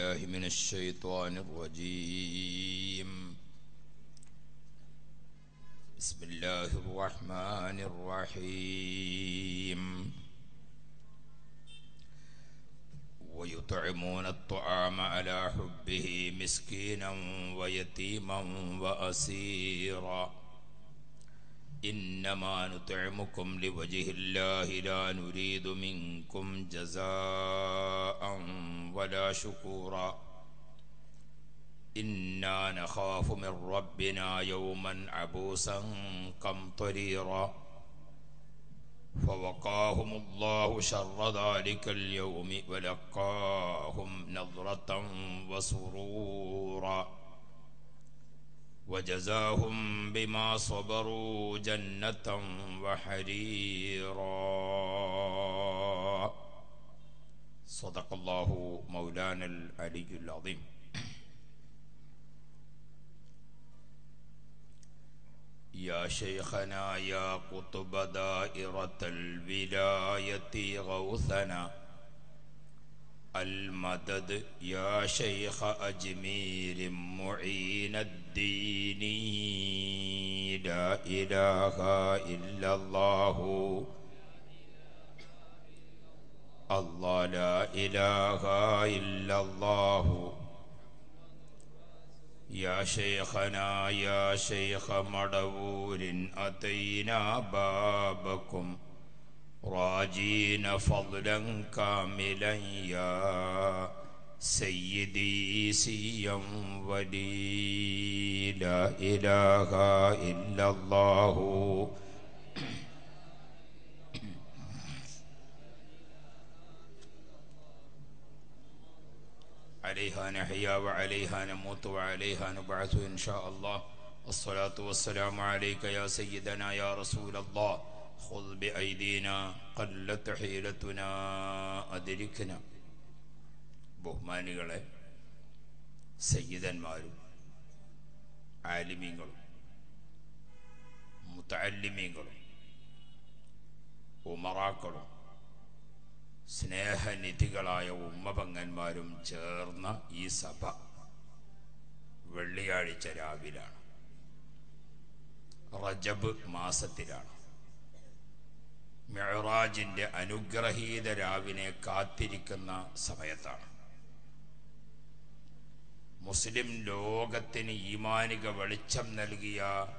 بالله من الشيطان الرجيم. بسم الله الرحمن الرحيم. ويطعمون الطعام على حبه مسكينا ويتيما وأسيرا إنما نطعمكم لوجه الله لا نريد منكم جزاء ولا شكورا إنا نخاف من ربنا يوما عبوسا قمطريرا فوقاهم الله شر ذلك اليوم ولقاهم نضرة وسرورا وجزاهم بما صبروا جنة وحريرا. صدق الله مولانا العلي العظيم. يا شيخنا يا قطب دائرة الولاية غوثنا المدد يا شيخ أجمير معين الدين لا إله إلا الله الله لا إله إلا الله يا شيخنا يا شيخ مدبور أتينا بابكم راجين فضلا كاملا يا سيدي سيا ولي لا إله إلا الله عليها نحيا وعليها نموت وعليها نبعث إن شاء الله. الصلاة والسلام عليك يا سيدنا يا رسول الله خذ بأيدينا قلت حيلتنا أدركنا. ബഹുമാനികളെ, സയ്യിദന്മാരും ആലിമീങ്ങളും മുതഅല്ലിമീങ്ങളും ഉമറാക്കളും സ്നേഹനിധികളായ ഉമ്മപങ്ങന്മാരും ചേർന്ന ഈ സഭ വെള്ളിയാഴ്ച രാവിലാണ്, റജബ് മാസത്തിലാണ്, മിഅ്റാജിന്റെ അനുഗ്രഹീത രാവിനെ കാത്തിരിക്കുന്ന സമയത്താണ്. മുസ്ലിം ലോകത്തിന് ഈമാനിക വെളിച്ചം നൽകിയ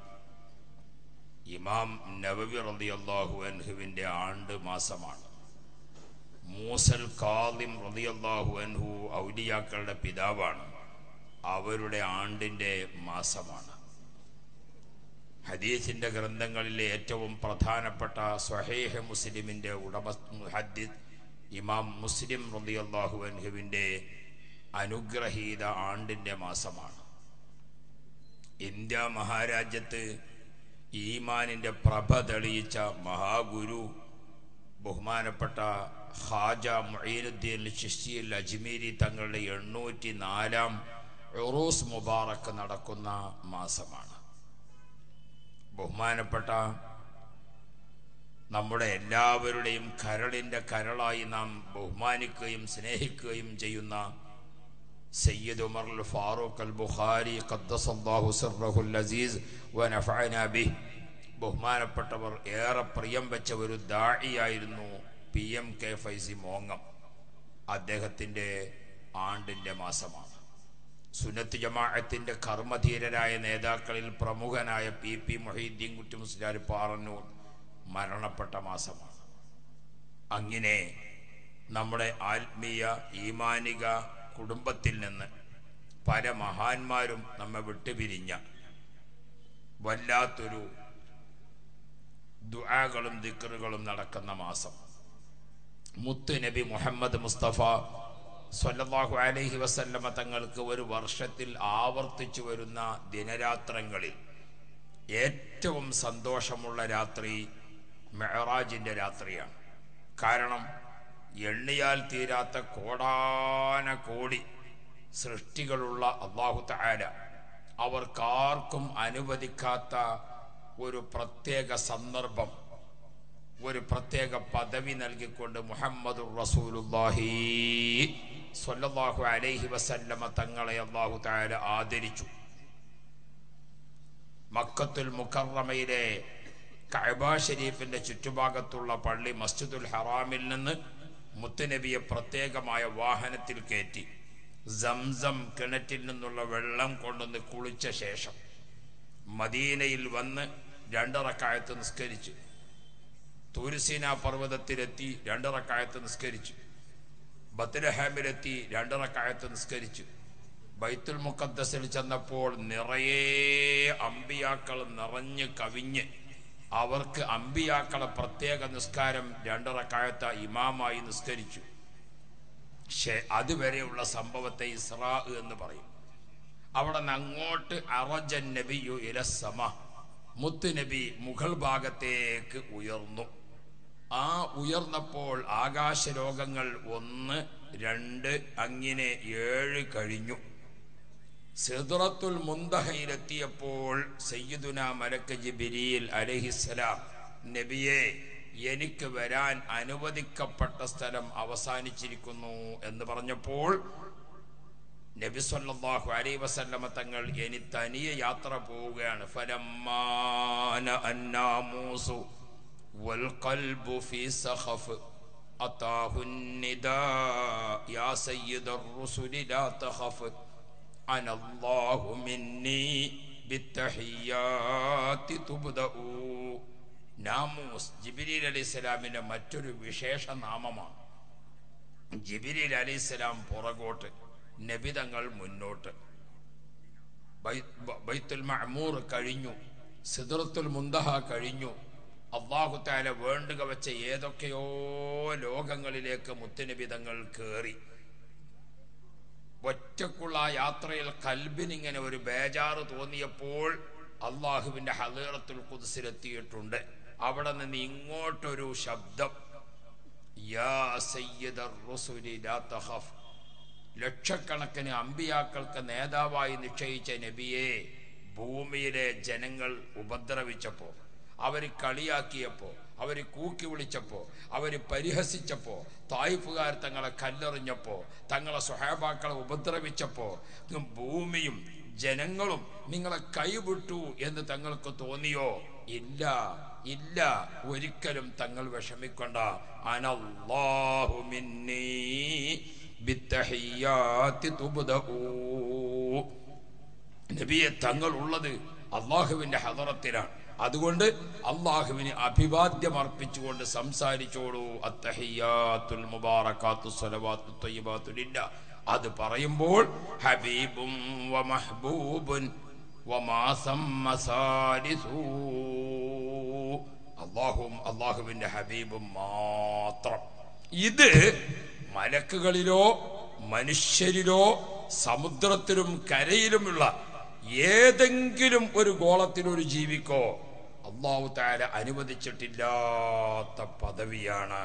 ഇമാം നവവി റളിയല്ലാഹു അൻഹുവിന്റെ ആണ്ട് മാസമാണ്. മൂസൽ കാളിം റളിയല്ലാഹു അൻഹു ഔലിയാക്കളുടെ പിതാവാണ്. അവരുടെ ആണ്ടിന്റെ മാസമാണ്. ഹദീസിന്റെ ഗ്രന്ഥങ്ങളിലെ ഏറ്റവും പ്രധാനപ്പെട്ട സ്വഹീഹ് മുസ്ലിമിന്റെ മുഹദ്ദിസ് ഇമാം മുസ്ലിം റളിയല്ലാഹു അൻഹുവിന്റെ അനുഗ്രഹീത ആണ്ടിന്റെ മാസമാണ്. ഇന്ത്യ മഹാരാജ്യത്ത് ഈമാനിന്റെ പ്രഭ തെളിയിച്ച മഹാഗുരു ബഹുമാനപ്പെട്ട ഖാജ മുഈനുദ്ദീൻ ചിശ്തി അജ്മീരി തങ്ങളുടെ 804-ാം ഉറൂസ് മുബാറക്ക് നടക്കുന്ന മാസമാണ്. ബഹുമാനപ്പെട്ട നമ്മുടെ എല്ലാവരുടെയും കരളിന്റെ കരളായി നാം ബഹുമാനിക്കുകയും സ്നേഹിക്കുകയും ചെയ്യുന്ന സയ്യിദ് ഉമർ അൽ ഫാറൂഖ് അൽ ബുഖാരി ഖദ്ദസല്ലാഹു സിർറഹുൽ അസീസ് വനഫഅനാ ബിഹി, ബഹുമാനപ്പെട്ടവർ ഏറെ പ്രിയം വെച്ച ഒരു ദാഇയായിരുന്നു PMK ഫൈസി മോങ്ങം. അദ്ദേഹത്തിൻ്റെ ആണ്ടിൻ്റെ മാസമാണ്. സുന്നത്ത് ജമാഅത്തിന്റെ കർമ്മധീരരായ നേതാക്കളിൽ പ്രമുഖനായ PP മുഹീദ്ദീൻ കുട്ടി മുസ്ലിയാർ പാറന്നൂർ മരണപ്പെട്ട മാസമാണ്. അങ്ങനെ നമ്മുടെ ആത്മീയ ഈമാനിക കുടുംബത്തിൽ നിന്ന് പല മഹാന്മാരും നമ്മെ വിട്ടുപിരിഞ്ഞ വല്ലാത്തൊരു ദുആകളും ദിക്റുകളും നടക്കുന്ന മാസം. മുത്ത് നബി മുഹമ്മദ് മുസ്തഫ സ്വല്ലല്ലാഹു അലൈഹി വസല്ലമ തങ്ങൾക്ക് ഒരു വർഷത്തിൽ ആവർത്തിച്ചു വരുന്ന ദിനരാത്രങ്ങളിൽ ഏറ്റവും സന്തോഷമുള്ള രാത്രി മിഅ്റാജിന്റെ രാത്രിയാണ്. കാരണം എണ്ണിയാൽ തീരാത്ത കോടാന കോടി സൃഷ്ടികളുള്ള അല്ലാഹു തആല അവർക്കാർക്കും അനുവദിക്കാത്ത ഒരു പ്രത്യേക സന്ദർഭം, ഒരു പ്രത്യേക പദവി നൽകിക്കൊണ്ട് മുഹമ്മദുർ റസൂലുള്ളാഹി സ്വല്ലല്ലാഹു അലൈഹി വസല്ലമ തങ്ങളെ അല്ലാഹു തആല ആദരിച്ചു. മക്കത്തുൽ മുകറമയിലെ കഅബ ഷരീഫിന്റെ ചുറ്റുഭാഗത്തുള്ള പള്ളി മസ്ജിദുൽ ഹറാമിൽ നിന്ന് മുത്തുനബിയെ പ്രത്യേകമായ വാഹനത്തിൽ കയറ്റി സംസം കിണറ്റിൽ നിന്നുള്ള വെള്ളം കൊണ്ടുവന്ന് കുളിച്ച ശേഷം മദീനയിൽ വന്ന് 2 റക്അത്ത് നിസ്കരിച്ചു. തൂർസീന പർവ്വതത്തിലെത്തി 2 റക്അത്ത് നിസ്കരിച്ചു. ബത്ലഹേമിലെത്തി 2 റക്അത്ത് നിസ്കരിച്ചു. ബൈത്തുൽ മുഖദ്ദസിൽ ചെന്നപ്പോൾ നിറയെ അമ്പിയാക്കൾ നിറഞ്ഞ് കവിഞ്ഞ് അവർക്ക് അമ്പിയാക്കളെ പ്രത്യേക നിസ്കാരം 2 റക്അത്ത് ഇമാമായി നിസ്കരിച്ചു. അതുവരെയുള്ള സംഭവത്തെ ഇസ്രാ എന്ന് പറയും. അവിടെ നിന്ന് അങ്ങോട്ട് അറജൻ നബിയു ഇലസ്സമ, മുത്തുനബി മുകൾ ഭാഗത്തേക്ക് ഉയർന്നു. ആ ഉയർന്നപ്പോൾ ആകാശലോകങ്ങൾ 1, 2 അങ്ങനെ 7 കഴിഞ്ഞു. സിദ്റത്തുൽ മുന്തഹയിലെത്തിയപ്പോൾ സയ്യിദുനാ മലക്ക് ജിബ്രീൽ അലൈഹിസ്സലാം നബിയെ എനിക്ക് വരാൻ അനുവദിക്കപ്പെട്ട സ്ഥലം അവസാനിച്ചിരിക്കുന്നു എന്ന് പറഞ്ഞപ്പോൾ നബി സല്ലല്ലാഹു അലൈഹി വസല്ലമ തങ്ങൾ ഇനി തനിയെ യാത്ര പോവുകയാണ്. ഫലമ്മാന അന്നാമൂസു വൽ ഖൽബു ഫീ സഖഫ് അതാഹുൻ നിദാ യാ സയ്യിദർ റുസുലി ലാ തഖഫ് അനല്ലാഹു മിന്നി ബിത്തഹിയ്യാതി തുബ്ദഉ. നാമൂസ് ജിബ്രീൽ അലൈഹിസ്സലാമിന്റെ മറ്റൊരു വിശേഷ നാമമാണ്. ജിബ്രീൽ അലൈഹിസ്സലാം പുറകോട്ട്, നബി തങ്ങൾ മുന്നോട്ട്. ബൈത്തുൽ മഅമൂർ കഴിഞ്ഞു, സിദ്റത്തുൽ മുന്തഹ കഴിഞ്ഞു. അല്ലാഹു തആല വേണ്ടുക വെച്ച ഏതൊക്കെയോ ലോകങ്ങളിലേക്ക് മുത്തുനബി തങ്ങൾ കയറി. ഒറ്റക്കുള്ള യാത്രയിൽ കൽബിനിങ്ങനെ ഒരു ബേജാറ് തോന്നിയപ്പോൾ അള്ളാഹുവിന്റെ ഹദീറത്തുൽ ഖുദ്സിലെത്തിയിട്ടുണ്ട്. അവിടെ നിന്ന് ഇങ്ങോട്ടൊരു ശബ്ദം, യാ സയ്യിദർ റുസുലി ലാ തഖഫ്. ലക്ഷക്കണക്കിന് അമ്പിയാക്കൾക്ക് നേതാവായി നിശ്ചയിച്ച നബിയെ ഭൂമിയിലെ ജനങ്ങൾ ഉപദ്രവിച്ചപ്പോ, അവർ കളിയാക്കിയപ്പോ, അവർ കൂക്കി വിളിച്ചപ്പോ, അവർ പരിഹസിച്ചപ്പോ, തായിഫുകാർ തങ്ങളെ കല്ലെറിഞ്ഞപ്പോ, തങ്ങളെ സ്വഹാബാക്കളെ ഉപദ്രവിച്ചപ്പോ ഭൂമിയും ജനങ്ങളും നിങ്ങളെ കൈവിട്ടു എന്ന് തങ്ങൾക്ക് തോന്നിയോ? ഇല്ല, ഇല്ല, ഒരിക്കലും തങ്ങൾ വിഷമിക്കൊണ്ട. അനല്ലാഹു മിന്നി ബിത്തഹിയ്യാതി തുബ്ദഉ. നബിയെ തങ്ങൾ ഉള്ളത് അള്ളാഹുവിന്റെ ഹദറത്തിലാണ്. അതുകൊണ്ട് അള്ളാഹുവിന് അഭിവാദ്യം അർപ്പിച്ചുകൊണ്ട് സംസാരിച്ചോളൂ. അത്തഹിയ്യാത്തുൽ മുബാറകാത്തു സ്വലവാത്തു ത്വയ്യിബാത്തു ലില്ലാ. അത് പറയുമ്പോൾ ഹബീബും വ മഹ്ബൂബുൻ വമാ സമ്മ സാലിസു. അള്ളാഹുവും അള്ളാഹുവിന്റെ ഹബീബും മാത്രം. ഇത് മലക്കുകളിലോ മനുഷ്യരിലോ സമുദ്രത്തിലും കരയിലുമുള്ള ഏതെങ്കിലും ഒരു ഗോളത്തിലൊരു ജീവിക്കോ അല്ലാഹു തആല അനുവദിച്ചിട്ടില്ലാത്ത പദവിയാണ്.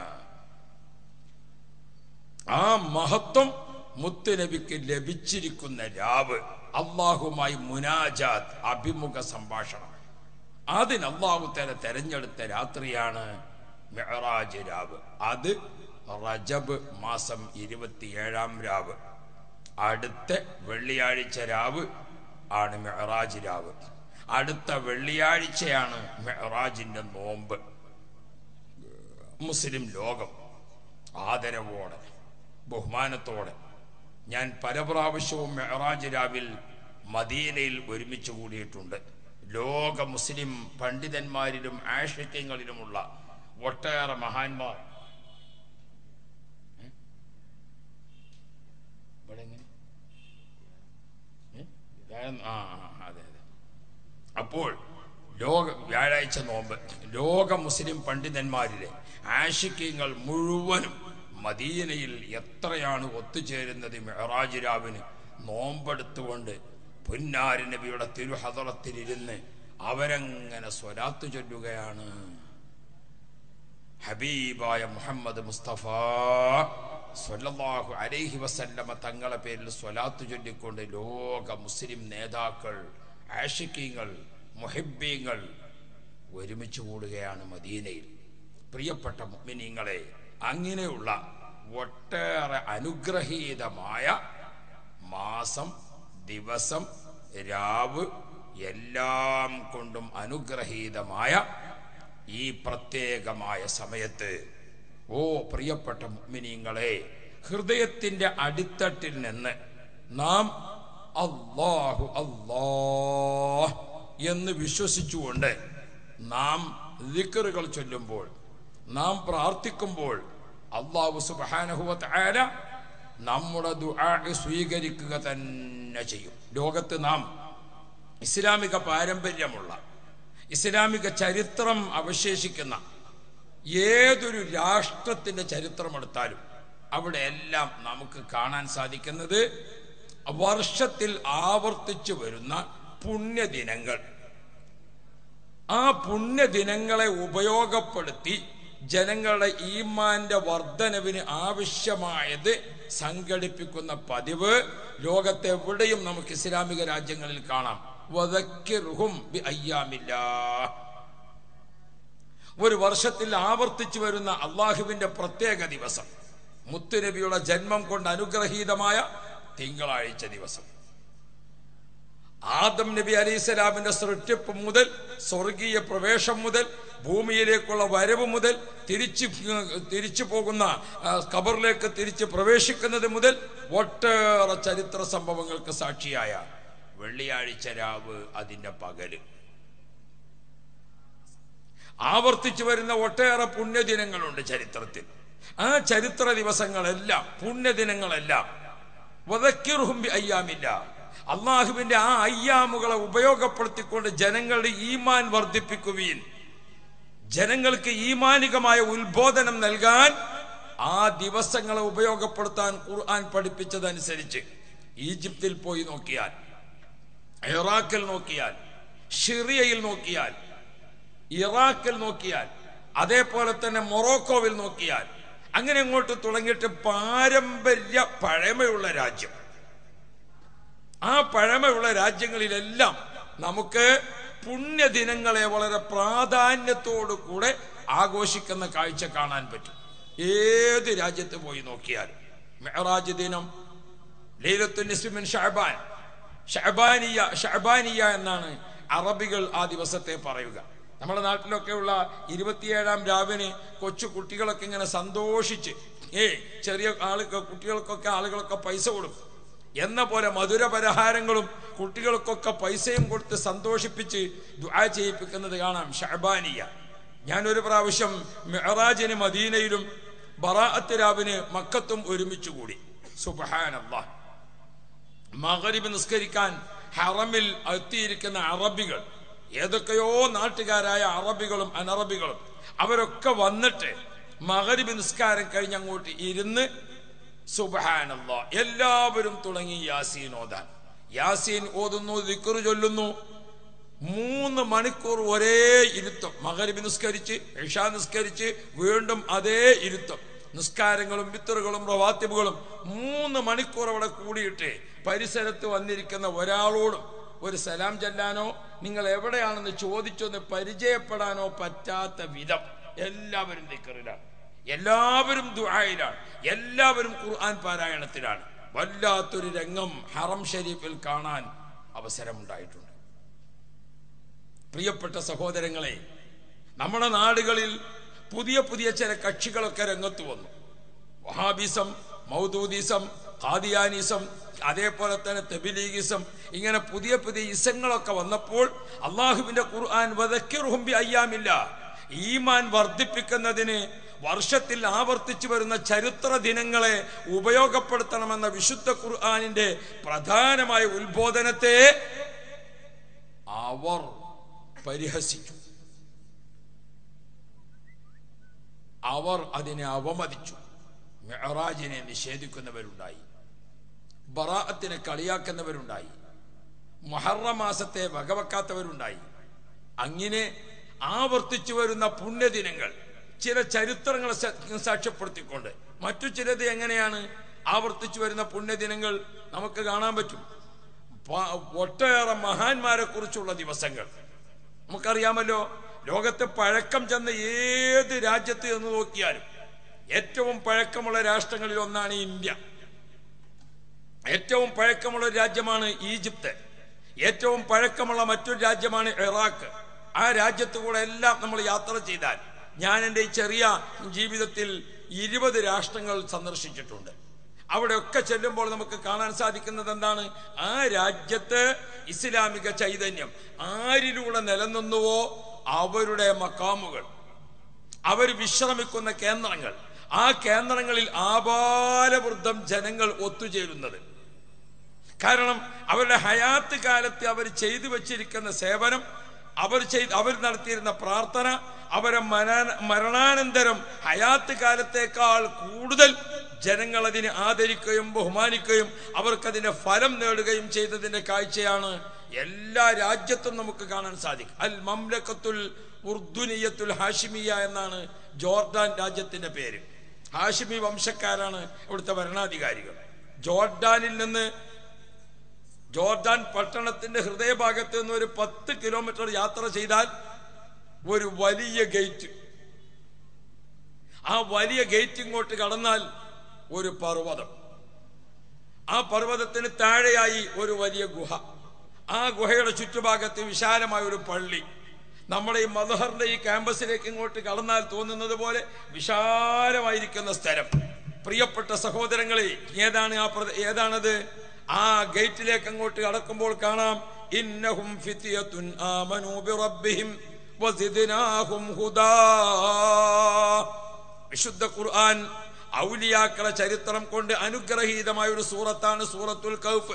ആ മഹത്വം മുത്തുനബിക്ക് ലഭിച്ചിരിക്കുന്ന രാവ്, അള്ളാഹുമായി മുനാജാത്ത്, അഭിമുഖ സംഭാഷണം, അതിന് അല്ലാഹു തആല തെരഞ്ഞെടുത്ത രാത്രിയാണ് മിഅ്റാജ് രാവ്. അത് റജബ് മാസം 27-ാം രാവ്, അടുത്ത വെള്ളിയാഴ്ച രാവ് ആണ് മിഅ്റാജ് രാവ്. അടുത്ത വെള്ളിയാഴ്ചയാണ് മിഅ്റാജിന്റെ നോമ്പ്. മുസ്ലിം ലോകം ആദരവോടെ ബഹുമാനത്തോടെ ഞാൻ പല പ്രാവശ്യവും മിഅ്റാജ് രാവിൽ മദീനയിൽ ഒരുമിച്ച് കൂടിയിട്ടുണ്ട്. ലോക മുസ്ലിം പണ്ഡിതന്മാരിലും ആശിക്യങ്ങളിലുമുള്ള ഒട്ടേറെ മഹാന്മാർ അതെ. അപ്പോൾ വ്യാഴാഴ്ച നോമ്പ് ലോക മുസ്ലിം പണ്ഡിതന്മാരിലെ ആശിക്യങ്ങൾ മുഴുവനും മദീനയിൽ എത്രയാണ് ഒത്തുചേരുന്നത് മിഅ്റാജ് രാവിന്. നോമ്പെടുത്തുകൊണ്ട് പുന്നാരി നബിയുടെ തിരുഹദറത്തിലിരുന്ന് അവരങ്ങനെ സ്വലാത്ത് ചൊല്ലുകയാണ്. ഹബീബായ മുഹമ്മദ് മുസ്തഫ സ്വല്ലല്ലാഹു അലൈഹി വസല്ലമ തങ്ങളെ പേരിൽ സ്വലാത്ത് ചൊല്ലിക്കൊണ്ട് ലോക മുസ്ലിം നേതാക്കൾ, ആശിക്കീങ്ങൾ, മുഹിബ്ബീങ്ങൾ ഒരുമിച്ച് കൂടുകയാണ് മദീനയിൽ. പ്രിയപ്പെട്ട മുഅ്മിനീങ്ങളെ, അങ്ങനെയുള്ള ഒട്ടേറെ അനുഗ്രഹീതമായ മാസം, ദിവസം, രാവ് എല്ലാം കൊണ്ടും അനുഗ്രഹീതമായ ഈ പ്രത്യേകമായ സമയത്ത് ഓ പ്രിയപ്പെട്ട മുഅ്മിനീങ്ങളെ, ഹൃദയത്തിന്റെ അടിത്തട്ടിൽ നിന്ന് നാം അല്ലാഹു അല്ലാഹ് എന്ന് വിശ്വസിച്ചുകൊണ്ട് നാം ദിക്റുകൾ ചൊല്ലുമ്പോൾ, നാം പ്രാർത്ഥിക്കുമ്പോൾ അല്ലാഹു സുബ്ഹാനഹു വ തആല നമ്മുടെ ദുആ സ്വീകരിക്കുക തന്നെ ചെയ്യും. ലോകത്ത് നാം ഇസ്ലാമിക പാരമ്പര്യമുള്ള, ഇസ്ലാമിക ചരിത്രം അവശേഷിക്കുന്ന ഏതൊരു രാഷ്ട്രത്തിന്റെ ചരിത്രം എടുത്താലും അവിടെ എല്ലാം നമുക്ക് കാണാൻ സാധിക്കുന്നത് വർഷത്തിൽ ആവർത്തിച്ചു വരുന്ന പുണ്യദിനങ്ങൾ. ആ പുണ്യദിനങ്ങളെ ഉപയോഗപ്പെടുത്തി ജനങ്ങളുടെ ഈമാന്റെ വർധനവിന് ആവശ്യമായത് സംഘടിപ്പിക്കുന്ന പതിവ് ലോകത്തെവിടെയും നമുക്ക് ഇസ്ലാമിക രാജ്യങ്ങളിൽ കാണാം. വദക്കിർഹും ബിഅയ്യാമില്ലാഹ്. ഒരു വർഷത്തിൽ ആവർത്തിച്ചു വരുന്ന അള്ളാഹുവിന്റെ പ്രത്യേക ദിവസം, മുത്തുനബിയുടെ ജന്മം കൊണ്ട് അനുഗ്രഹീതമായ തിങ്കളാഴ്ച ദിവസം, ആദം നബി അലൈഹിസ്സലാമിന്റെ സൃഷ്ടിപ്പ് മുതൽ, സ്വർഗീയ പ്രവേശം മുതൽ, ഭൂമിയിലേക്കുള്ള വരവ് മുതൽ, തിരിച്ചു പോകുന്ന ഖബറിലേക്ക് തിരിച്ച് പ്രവേശിക്കുന്നത് മുതൽ ഒട്ടേറെ ചരിത്ര സംഭവങ്ങൾക്ക് സാക്ഷിയായ വെള്ളിയാഴ്ച രാവ്, അതിന്റെ പകല്, ആവർത്തിച്ചു വരുന്ന ഒട്ടേറെ പുണ്യദിനങ്ങളുണ്ട് ചരിത്രത്തിൽ. ആ ചരിത്ര ദിവസങ്ങളെല്ലാം, പുണ്യദിനങ്ങളെല്ലാം വദക്കിർഹും ബിഅയ്യാമില്ലാഹ്, അള്ളാഹുവിന്റെ ആ അയ്യാമുകളെ ഉപയോഗപ്പെടുത്തിക്കൊണ്ട് ജനങ്ങളുടെ ഈമാൻ വർദ്ധിപ്പിക്കുകയും ജനങ്ങൾക്ക് ഈമാനികമായ ഉത്ബോധനം നൽകാൻ ആ ദിവസങ്ങളെ ഉപയോഗപ്പെടുത്താൻ ഖുർആൻ പഠിപ്പിച്ചതനുസരിച്ച് ഈജിപ്തിൽ പോയി നോക്കിയാൽ, ഇറാഖിൽ നോക്കിയാൽ, സിറിയയിൽ നോക്കിയാൽ, ഇറാഖിൽ നോക്കിയാൽ, അതേപോലെ തന്നെ മൊറോക്കോവിൽ നോക്കിയാൽ, അങ്ങനെ അങ്ങോട്ട് തുടങ്ങിയിട്ട് പാരമ്പര്യ പഴമയുള്ള രാജ്യം, ആ പഴമയുള്ള രാജ്യങ്ങളിലെല്ലാം നമുക്ക് പുണ്യദിനങ്ങളെ വളരെ പ്രാധാന്യത്തോടു കൂടെ ആഘോഷിക്കുന്ന കാഴ്ച കാണാൻ പറ്റും. ഏത് രാജ്യത്ത് പോയി നോക്കിയാൽ മിഅ്റാജ് ദിനം, ലൈലത്തുൻ നിസ്ഫി മിൻ ശഅബാൻ, ഷഅബാനിയ എന്നാണ് അറബികൾ ആ ദിവസത്തെ പറയുക. നമ്മുടെ നാട്ടിലൊക്കെയുള്ള 27-ാം രാവിന് കൊച്ചു കുട്ടികളൊക്കെ ഇങ്ങനെ സന്തോഷിച്ച്, ചെറിയ കുട്ടികൾക്കൊക്കെ ആളുകളൊക്കെ പൈസ കൊടുക്കും എന്ന പോലെ മധുര പലഹാരങ്ങളും കുട്ടികൾക്കൊക്കെ പൈസയും കൊടുത്ത് സന്തോഷിപ്പിച്ച് ദുആ ചെയ്യിപ്പിക്കുന്നത് കാണാം. ഷഅബാനിയ. ഞാനൊരു പ്രാവശ്യം മിഅ്റാജിന് മദീനയിലും ബറാഅത്ത് രാവിന് മക്കത്തും ഒരുമിച്ച് കൂടി. സുബ്ഹാനല്ലാഹ്. മഗ്രിബ് നിസ്കരിക്കാൻ ഹറമിൽ എത്തിയിരിക്കുന്ന അറബികൾ, ഏതൊക്കെയോ നാട്ടുകാരായ അറബികളും അനറബികളും, അവരൊക്കെ വന്നിട്ട് മഗ്രിബ് നിസ്കാരം കഴിഞ്ഞ് അങ്ങോട്ട് ഇരുന്ന് സുബ്ഹാനല്ലാഹ് എല്ലാവരും തുടങ്ങി യാസീൻ ഓതാൻ. യാസീൻ ഓതുന്നു, ദിക്റ് ചൊല്ലുന്നു. 3 മണിക്കൂർ ഒരേ ഇരുത്തം. മഗ്രിബ് നിസ്കരിച്ച്, ഇശാ നിസ്കരിച്ച്, വീണ്ടും അതേ ഇരുത്തം. നിസ്കാരങ്ങളും വിത്തറുകളും റവാത്തിബുകളും 3 മണിക്കൂർ അവിടെ കൂടിയിട്ട് പരിസരത്ത് വന്നിരിക്കുന്ന ഒരാളോടും ഒരു സലാം ചൊല്ലാനോ നിങ്ങൾ എവിടെയാണെന്ന് ചോദിച്ചൊന്ന് പരിചയപ്പെടാനോ പറ്റാത്ത വിധം എല്ലാവരും ദിക്റിലാണ്, എല്ലാവരും ദുആയിലാണ്, എല്ലാവരും ഖുർആൻ പാരായണത്തിലാണ്. വല്ലാത്തൊരു രംഗം ഹറം ഷരീഫിൽ കാണാൻ അവസരമുണ്ടായിട്ടുണ്ട്. പ്രിയപ്പെട്ട സഹോദരങ്ങളെ, നമ്മുടെ നാടുകളിൽ പുതിയ പുതിയ ചില കക്ഷികളൊക്കെ രംഗത്ത് വന്നു. വഹാബിസം, മൗദൂദിസം, ഖാദിയാനിസം, അതേപോലെ തന്നെ തബ്ലീഗിസം, ഇങ്ങനെ പുതിയ പുതിയ ഇസങ്ങളൊക്കെ വന്നപ്പോൾ അള്ളാഹുവിന്റെ ഖുർആൻ വദക്കിർഹും ബിഅയ്യാമില്ലാഹ്, ഈമാൻ വർദ്ധിപ്പിക്കുന്നതിന് വർഷത്തിൽ ആവർത്തിച്ചു വരുന്ന ചരിത്ര ദിനങ്ങളെ ഉപയോഗപ്പെടുത്തണമെന്ന വിശുദ്ധ ഖുർആനിന്റെ പ്രധാനമായ ഉത്ബോധനത്തെ അവർ പരിഹസിച്ചു, അവർ അതിനെ അവമതിച്ചു. മിഅ്റാജിനെ നിഷേധിക്കുന്നവരുണ്ടായി, ബറാഅത്തിനെ കളിയാക്കുന്നവരുണ്ടായി, മുഹറം മാസത്തെ വകവെക്കാത്തവരുണ്ടായി. അങ്ങനെ ആവർത്തിച്ചു വരുന്ന പുണ്യദിനങ്ങൾ ചില ചരിത്രങ്ങളെ സാക്ഷ്യപ്പെടുത്തിക്കൊണ്ട്, മറ്റു ചിലത് എങ്ങനെയാണ് ആവർത്തിച്ചു വരുന്ന പുണ്യദിനങ്ങൾ നമുക്ക് കാണാൻ പറ്റും. ഒട്ടേറെ മഹാന്മാരെ കുറിച്ചുള്ള ദിവസങ്ങൾ നമുക്കറിയാമല്ലോ. ലോകത്തെ പഴക്കം ചെന്ന ഏത് രാജ്യത്ത് എന്ന് നോക്കിയാലും ഏറ്റവും പഴക്കമുള്ള രാഷ്ട്രങ്ങളിൽ ഒന്നാണ് ഇന്ത്യ. ഏറ്റവും പഴക്കമുള്ള രാജ്യമാണ് ഈജിപ്ത്. ഏറ്റവും പഴക്കമുള്ള മറ്റൊരു രാജ്യമാണ് ഇറാഖ്. ആ രാജ്യത്ത് കൂടെ എല്ലാം നമ്മൾ യാത്ര ചെയ്താൽ, ഞാൻ എൻ്റെ ഈ ചെറിയ ജീവിതത്തിൽ 20 രാഷ്ട്രങ്ങൾ സന്ദർശിച്ചിട്ടുണ്ട്. അവിടെയൊക്കെ ചെല്ലുമ്പോൾ നമുക്ക് കാണാൻ സാധിക്കുന്നത് എന്താണ്? ആ രാജ്യത്ത് ഇസ്ലാമിക ചൈതന്യം ആരിലൂടെ നിലനിന്നുവോ അവരുടെ മക്കാമുകൾ, അവർ വിശ്രമിക്കുന്ന കേന്ദ്രങ്ങൾ, ആ കേന്ദ്രങ്ങളിൽ ആബാലവൃദ്ധം ജനങ്ങൾ ഒത്തുചേരുന്നത്. കാരണം അവരുടെ ഹയാത്ത് കാലത്ത് അവർ ചെയ്തു വച്ചിരിക്കുന്ന സേവനം, അവർ നടത്തിയിരുന്ന പ്രാർത്ഥന, അവരെ മരണാനന്തരം ഹയാത്ത് കാലത്തേക്കാൾ കൂടുതൽ ജനങ്ങൾ അതിനെ ആദരിക്കുകയും ബഹുമാനിക്കുകയും അവർക്കതിന്റെ ഫലം നേടുകയും ചെയ്തതിന്റെ കാഴ്ചയാണ് എല്ലാ രാജ്യത്തും നമുക്ക് കാണാൻ സാധിക്കും. അൽ മംലക്കത്തുൽ ഉർദുനിയത്തുൽ ഹാഷിമിയ എന്നാണ് ജോർഡാൻ രാജ്യത്തിന്റെ പേര്. ഹാഷിമി വംശക്കാരാണ് ഇവിടുത്തെ ഭരണാധികാരികൾ. ജോർഡാൻ പട്ടണത്തിന്റെ ഹൃദയഭാഗത്ത് നിന്ന് ഒരു 10 കിലോമീറ്റർ യാത്ര ചെയ്താൽ ഒരു വലിയ ഗേറ്റ്, ആ വലിയ ഗേറ്റ് ഇങ്ങോട്ട് കടന്നാൽ ഒരു പർവ്വതം, ആ പർവ്വതത്തിന് താഴെയായി ഒരു വലിയ ഗുഹ, ആ ഗുഹയുടെ ചുറ്റുഭാഗത്ത് വിശാലമായ ഒരു പള്ളി. നമ്മുടെ ഈ മദ്ഹറിന്റെ ഈ ക്യാമ്പസിലേക്ക് ഇങ്ങോട്ട് കടന്നാൽ തോന്നുന്നത് പോലെ വിശാലമായിരിക്കുന്ന സ്ഥലം. പ്രിയപ്പെട്ട സഹോദരങ്ങളെ, ഏതാണത്? ആ ഗേറ്റിലേക്ക് അങ്ങോട്ട് കടക്കുമ്പോൾ കാണാം, ഇന്നഹും ഫിത്യത്തുൻ ആമനൂ ബിറബ്ബിഹിം വസിദ്നാഹും ഹുദാ. വിശുദ്ധ ഖുർആൻ ഔലിയാക്കളെ ചരിത്രം കൊണ്ട് അനുഗ്രഹീതമായ ഒരു സൂറത്താണ് സൂറത്തുൽ കഹ്ഫ്.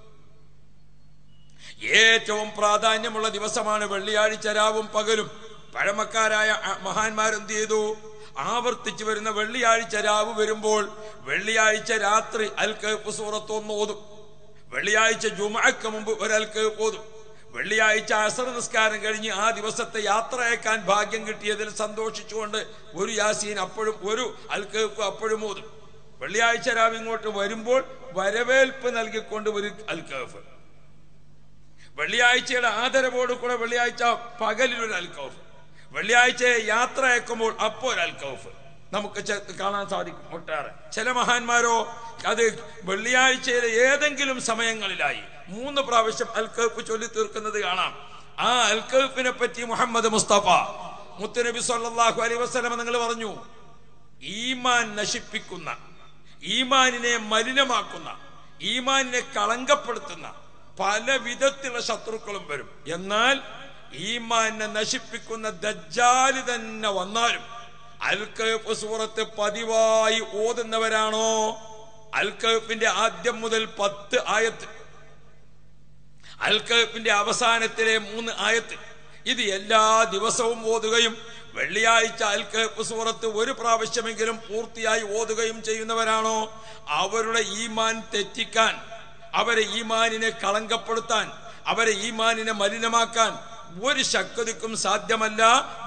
ഏറ്റവും പ്രാധാന്യമുള്ള ദിവസമാണ് വെള്ളിയാഴ്ച രാവും പകലും. പഴമക്കാരായ മഹാന്മാരെന്ത് ചെയ്തു? ആവർത്തിച്ചു വരുന്ന വെള്ളിയാഴ്ച രാവ് വരുമ്പോൾ വെള്ളിയാഴ്ച രാത്രി അൽ കഹ്ഫ് സൂറത്ത് 1 ഓതും. വെള്ളിയാഴ്ച ജുമുഅക്ക് മുമ്പ് ഒരു അൽ കഹ്ഫ് ഓതും. വെള്ളിയാഴ്ച അസർ നിസ്കാരം കഴിഞ്ഞ് ആ ദിവസത്തെ യാത്ര അയക്കാൻ ഭാഗ്യം കിട്ടിയതിൽ സന്തോഷിച്ചുകൊണ്ട് ഒരു യാസീൻ അപ്പോഴും, ഒരു അൽ കഹ്ഫ് അപ്പോഴും ഓതും. വെള്ളിയാഴ്ച രാവ് ഇങ്ങോട്ട് വരുമ്പോൾ വരവേൽപ്പ് നൽകിക്കൊണ്ട് ഒരു അൽ കഹ്ഫ്. വെള്ളിയാഴ്ചയുടെ ആദരവോട് കൂടെ വെള്ളിയാഴ്ച പകലിലൊരു അൽ കഹ്ഫ്. വെള്ളിയാഴ്ച യാത്ര അയക്കുമ്പോൾ അപ്പോൾ ഒരു അൽ കഹ്ഫ് നമുക്ക് കാണാൻ സാധിക്കും. ഒട്ടാറ് ചില മഹാന്മാരോ അത് വെള്ളിയാഴ്ചയിലെ ഏതെങ്കിലും സമയങ്ങളിലായി 3 പ്രാവശ്യം അൽ കഹ്ഫ് ചൊല്ലി തീർക്കുന്നത് കാണാം. ആ അൽ കഹ്ഫിനെ പറ്റി മുഹമ്മദ് മുസ്തഫ മുത്തുനബി സല്ലല്ലാഹു അലൈഹി വസല്ലം നിങ്ങൾ പറഞ്ഞു, ഈമാൻ നശിപ്പിക്കുന്ന, ഈമാനിനെ മലിനമാക്കുന്ന, ഈമാനിനെ കളങ്കപ്പെടുത്തുന്ന പല വിധത്തിലുള്ള ശത്രുക്കളും വരും. എന്നാൽ ഈമാനെ നശിപ്പിക്കുന്ന ദജ്ജാൽ തന്നെ വന്നാലും അൽ കഹ്ഫ് സൂറത്ത് പതിവായി ഓതുന്നവരാണോ, അൽ കഹ്ഫിന്റെ ആദ്യം മുതൽ 10 ആയത്ത്, അൽ കഹ്ഫിന്റെ അവസാനത്തിലെ 3 ആയത്ത്, ഇത് എല്ലാ ദിവസവും ഓതുകയും വെള്ളിയാഴ്ച അൽ കഹ്ഫ് സൂറത്ത് ഒരു പ്രാവശ്യമെങ്കിലും പൂർത്തിയായി ഓതുകയും ചെയ്യുന്നവരാണോ, അവരുടെ ഈമാൻ തെറ്റിക്കാൻ, അവരെ ഈമാനിനെ കളങ്കപ്പെടുത്താൻ, അവരെ ഈമാനിനെ മലിനമാക്കാൻ ഒരു ശക്തിക്കും സാധ്യമല്ല.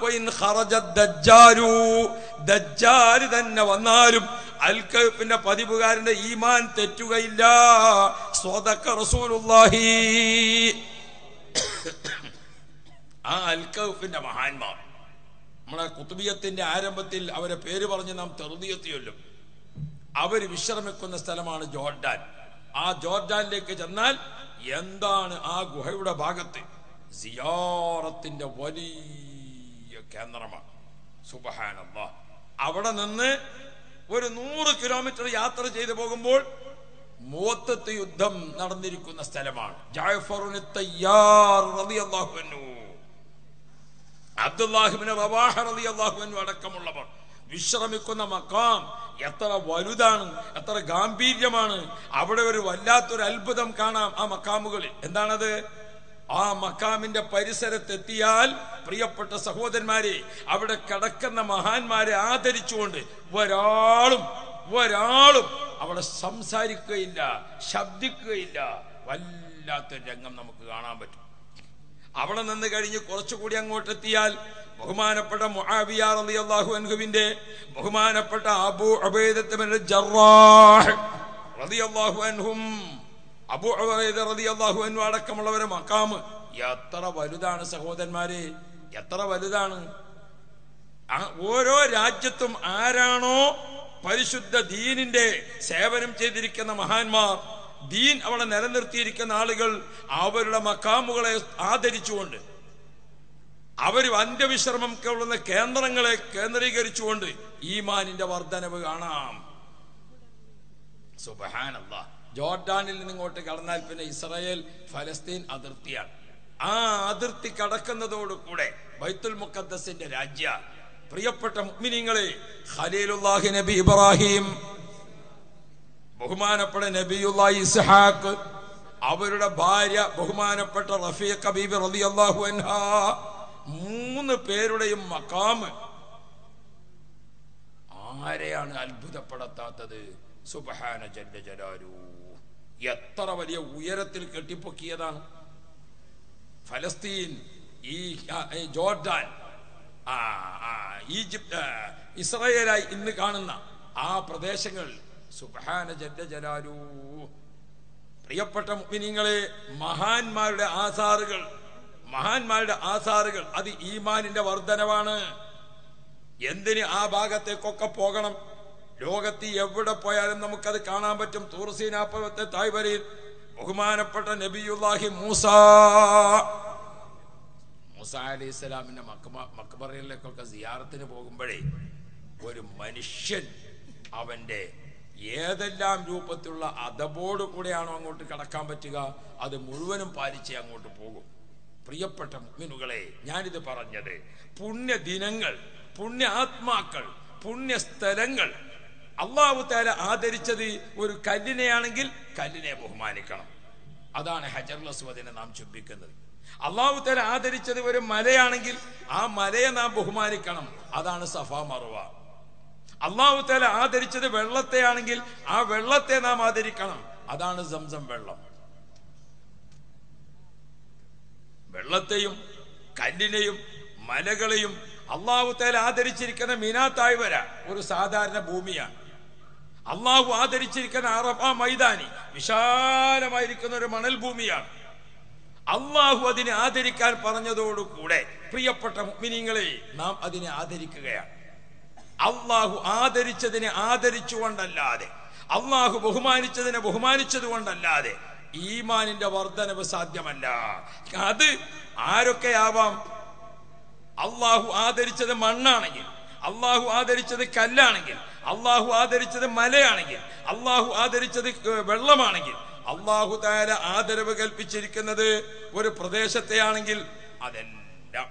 ദജ്ജാൽ തന്നെ വന്നാലും അൽ കഹ്ഫിന്റെ പതിവുകാരന്റെ ഈമാൻ തെറ്റുകയില്ല. സ്വദഖ റസൂലുള്ളാഹി. ആ അൽ കഹ്ഫിന്റെ മഹാന്മാർ, നമ്മളെ ഖുത്ബിയത്തിന്റെ ആരംഭത്തിൽ അവരെ പേര് പറഞ്ഞ് നാം തർദിയത്ത് ചൊല്ലും. അവർ വിശ്രമിക്കുന്ന സ്ഥലമാണ് ജോർഡാൻ. ആ ജോർഡാനിലേക്ക് ചെന്നാൽ എന്താണ് ആ ഗുഹയുടെ ഭാഗത്ത് സിയാറത്തിന്റെ വലിയ കേന്ദ്രമാണ്. സുബ്ഹാനല്ലാഹ്. അവിടെ നിന്ന് ഒരു 100 കിലോമീറ്റർ യാത്ര ചെയ്തു പോകുമ്പോൾ മുഅത്തത്ത് യുദ്ധം നടന്നിരിക്കുന്ന സ്ഥലമാണ്. ജഅഫറുൻ തയ്യാർ റളിയല്ലാഹു അൻഹു, അബ്ദുല്ലാഹ് ഇബ്നു റവാഹ റളിയല്ലാഹു അൻഹു അടക്കമുള്ളവർ വിശ്രമിക്കുന്ന മഖാം എത്ര വലുതാണ്, എത്ര ഗാംഭീര്യമാണ്. അവിടെ ഒരു വല്ലാത്തൊരു അത്ഭുതം കാണാം ആ മഖാമുകളിൽ. എന്താണത്? ആ മഖാമിന്റെ പരിസരത്തെത്തിയാൽ പ്രിയപ്പെട്ട സഹോദരന്മാരെ, അവിടെ കിടക്കുന്ന മഹാന്മാരെ ആദരിച്ചുകൊണ്ട് ഒരാളും അവിടെ സംസാരിക്കുകയില്ല, ശബ്ദിക്കുകയില്ല. വല്ലാത്തൊരു രംഗം നമുക്ക് കാണാൻ പറ്റും. അവിടെ നിന്ന് കഴിഞ്ഞ് കുറച്ചുകൂടി അങ്ങോട്ടെത്തിയാൽ ബഹുമാനപ്പെട്ട മുആവിയ റളിയല്ലാഹു അൻഹുവിന്റെ, ബഹുമാനപ്പെട്ട അബൂ ഉബൈദത്ത് ബിൻ ജറാഹ് റളിയല്ലാഹു അൻഹും, അബൂ ഉബൈദ റളിയല്ലാഹു അൻഹു അടക്കമുള്ളവരെ മഖാം എത്ര വലുതാണ് സഹോദരന്മാരെ. എത്ര വലുതാണ്! ഓരോ രാജ്യത്തും ആരാണോ പരിശുദ്ധ ദീനിന്റെ സേവനം ചെയ്തിരിക്കുന്ന മഹാന്മാർ, ദീൻ അവിടെ നിലനിർത്തിയിരിക്കുന്ന ആളുകൾ, അവരുടെ മക്കാമുകളെ ആദരിച്ചുകൊണ്ട്, അവർ അന്ത്യവിശ്രമം കൊള്ളുന്ന കേന്ദ്രങ്ങളെ കേന്ദ്രീകരിച്ചുകൊണ്ട് ഈമാനിന്റെ വർധനവ് കാണാം. സുബ്ഹാനല്ലാഹ്. ജോർഡാനിൽ നിന്ന് ഇങ്ങോട്ട് കടന്നാൽ പിന്നെ ഇസ്രായേൽ ഫലസ്തീൻ അതിർത്തിയാണ്. ആ അതിർത്തി കടക്കുന്നതോടുകൂടെ ബൈത്തുൽ മുഖദ്ദസിന്റെ രാജ്യ. പ്രിയപ്പെട്ട മുഅ്മിനീങ്ങളെ, ഖലീലുല്ലാഹി നബി ഇബ്രാഹിം, ബഹുമാനപ്പെട്ട നബിയുല്ലാഹി ഇസ്ഹാഖ്, അവരുടെ ഭാര്യ ബഹുമാനപ്പെട്ട റഫീഖ ബീബി റളിയല്ലാഹു അൻഹാ, 3 പേരുടെയും മഖാം ആരെയാണ് അത്ഭുതപ്പെടുത്താത്തത്? സുബ്ഹാന ജല്ല ജലാലു. എത്ര വലിയ ഉയരത്തിൽ കെട്ടിപ്പൊക്കിയതാണ് ഫലസ്തീൻ, ഈ ജോർഡാൻ, ഈജിപ്ത്, ഇസ്രായേലായി ഇന്ന് കാണുന്ന ആ പ്രദേശങ്ങൾ. സുബ്ഹാന ജല്ല ജലാലു. പ്രിയപ്പെട്ട മുഅ്മിനീങ്ങളെ, മഹാന്മാരുടെ ആസാറുകൾ അത് ഈമാനിന്റെ വർധനവാണ്. എന്തിന് ആ ഭാഗത്തേക്കൊക്കെ പോകണം? ലോകത്ത് എവിടെ പോയാലും നമുക്കത് കാണാൻ പറ്റും. തൂർസീനാ പർവ്വതത്തെ താഴ്വരയിൽ ബഹുമാനപ്പെട്ട നബിയുല്ലാഹി മൂസ അലൈഹിസ്സലാമിന്റെ മക്ബറയിലേക്കൊക്കെ സിയാറത്തിന് പോകുമ്പോഴേ ഒരു മനുഷ്യൻ അവന്റെ ഏതെല്ലാം രൂപത്തിലുള്ള അദബോട് കൂടെയാണോ അങ്ങോട്ട് കടക്കാൻ പറ്റുക, അത് മുഴുവനും പാലിച്ചേ അങ്ങോട്ട് പോകും. പ്രിയപ്പെട്ട മുഅ്മിനുകളെ, ഞാനിത് പറഞ്ഞത് പുണ്യദിനങ്ങൾ, പുണ്യ ആത്മാക്കൾ, പുണ്യസ്ഥലങ്ങൾ. അല്ലാഹു തആല ആദരിച്ചത് ഒരു കല്ലിനെയാണെങ്കിൽ കല്ലിനെ ബഹുമാനിക്കണം. അതാണ് ഹജറുൽ അസ്വദിനെ നാം ചുംബിക്കുന്നത്. അല്ലാഹു തആല ആദരിച്ചത് ഒരു മലയാണെങ്കിൽ ആ മലയെ നാം ബഹുമാനിക്കണം. അതാണ് സഫാ മർവ. അല്ലാഹു തആല ആദരിച്ചത് വെള്ളത്തെയാണെങ്കിൽ ആ വെള്ളത്തെ നാം ആദരിക്കണം. അതാണ് സംസം വെള്ളം. വെള്ളത്തെയും കല്ലിനെയും മലകളെയും അല്ലാഹു തആല ആദരിച്ചിരിക്കുന്ന മിനാ താഴ്വര ഒരു സാധാരണ ഭൂമിയാണ്. അല്ലാഹു ആദരിച്ചിരിക്കുന്ന അറഫ മൈതാനി വിശാലമായിരിക്കുന്ന ഒരു മണൽ ഭൂമിയാണ്. അല്ലാഹു അതിനെ ആദരിക്കാൻ പറഞ്ഞതോടുകൂടെ പ്രിയപ്പെട്ട മുഅ്മിനീങ്ങളെ, നാം അതിനെ ആദരിക്കുകയാണ്. അല്ലാഹു ആദരിച്ചതിനെ ആദരിച്ചുകൊണ്ടല്ലാതെ, അല്ലാഹു ബഹുമാനിച്ചതിനെ ബഹുമാനിച്ചതുകൊണ്ടല്ലാതെ ഈമാനിന്റെ വർധനവ് സാധ്യമല്ല. അത് ആരൊക്കെയാവാം. അല്ലാഹു ആദരിച്ചത് മണ്ണാണെങ്കിൽ, അല്ലാഹു ആദരിച്ചത് കല്ലാണെങ്കിൽ, അല്ലാഹു ആദരിച്ചത് മലയാണെങ്കിൽ, അല്ലാഹു ആദരിച്ചത് വെള്ളമാണെങ്കിൽ, അല്ലാഹു തആല ആദരവ് കൽപ്പിച്ചിരിക്കുന്നത് ഒരു പ്രദേശത്തെയാണെങ്കിൽ അതെല്ലാം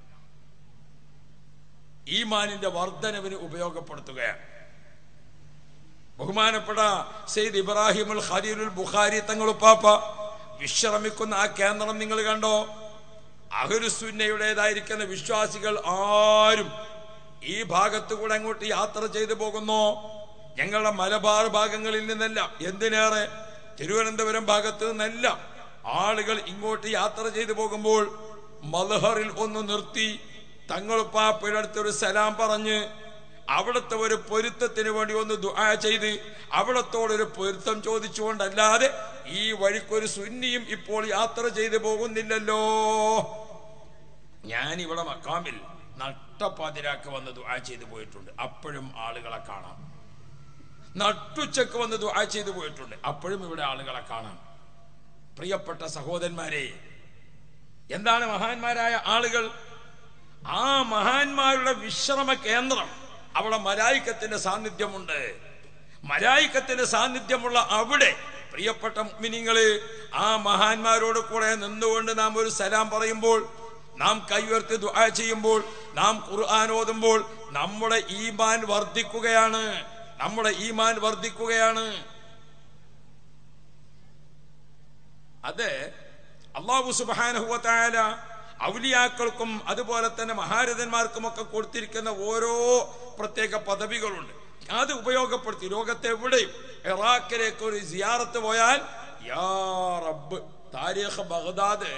ഈമാനിന്റെ വർധനവിന് ഉപയോഗപ്പെടുത്തുകയാണ്. ബഹുമാനപ്പെട്ട സയ്യിദ് ഇബ്രാഹിമുൽ ഖലീലുൽ ബുഖാരി തങ്ങളുപ്പാപ്പ വിശ്രമിക്കുന്ന ആ കേന്ദ്രം നിങ്ങൾ കണ്ടോ? അഹ്ലുസുന്നയുടേതായിരിക്കുന്ന വിശ്വാസികൾ ആരും ഈ ഭാഗത്തുകൂടെ അങ്ങോട്ട് യാത്ര ചെയ്തു പോകുന്നു. ഞങ്ങളുടെ മലബാർ ഭാഗങ്ങളിൽ നിന്നല്ല, എന്തിനേറെ തിരുവനന്തപുരം ഭാഗത്ത് നിന്നല്ല ആളുകൾ ഇങ്ങോട്ട് യാത്ര ചെയ്തു പോകുമ്പോൾ മൽഹറിൽ ഒന്ന് നിർത്തി തങ്ങളുപ്പാപ്പയുടെ അടുത്തൊരു സലാം പറഞ്ഞ് അവിടുത്തെ ഒരു പൊരുത്തത്തിന് വേണ്ടി ഒന്ന് ദുആ ചെയ്ത് അവിടത്തോടൊരു പൊരുത്തം ചോദിച്ചുകൊണ്ടല്ലാതെ ഈ വഴിക്കൊരു സുന്നിയും ഇപ്പോൾ യാത്ര ചെയ്തു പോകുന്നില്ലല്ലോ. ഞാനിവിടെ മക്കാമിൽ നട്ടപ്പാതിരാക്ക് വന്ന് ദുആ ചെയ്തു പോയിട്ടുണ്ട്, അപ്പോഴും ആളുകളെ കാണാം. നട്ടുച്ചക്ക് വന്ന് ദുആ ചെയ്തു പോയിട്ടുണ്ട്, അപ്പോഴും ഇവിടെ ആളുകളെ കാണാം. പ്രിയപ്പെട്ട സഹോദരന്മാരെ, എന്താണ് മഹാന്മാരായ ആളുകൾ? ആ മഹാന്മാരുടെ വിശ്രമ കേന്ദ്രം, അവിടെ മലായികത്തിന്റെ സാന്നിധ്യമുണ്ട്. മലായികത്തിന്റെ സാന്നിധ്യമുള്ള അവിടെ പ്രിയപ്പെട്ട മുഅ്മിനീങ്ങളെ, ആ മഹാന്മാരോട് കൂടെ നിന്നുകൊണ്ട് നാം ഒരു സലാം പറയുമ്പോൾ, നാം കൈയുയർത്തി ദുആ ചെയ്യുമ്പോൾ, നാം ഖുർആൻ ഓതുമ്പോൾ നമ്മുടെ ഈമാൻ വർദ്ധിക്കുകയാണ്. നമ്മുടെ ഈമാൻ വർദ്ധിക്കുകയാണ്. അത് അല്ലാഹു സുബ്ഹാനഹു വ തആല ഔലിയാക്കൾക്കും അതുപോലെ തന്നെ മഹാരഥന്മാർക്കും ഒക്കെ കൊടുത്തിരിക്കുന്ന ഓരോ പ്രത്യേക പദവികളുണ്ട്. അത് ഉപയോഗപ്പെടുത്തി ലോകത്തെവിടെയും ഇറാഖിലേക്ക് ഒരു സിയാറത്ത് പോയാൽ യാ റബ്ബ്, താരീഖ് ബഗ്ദാദ്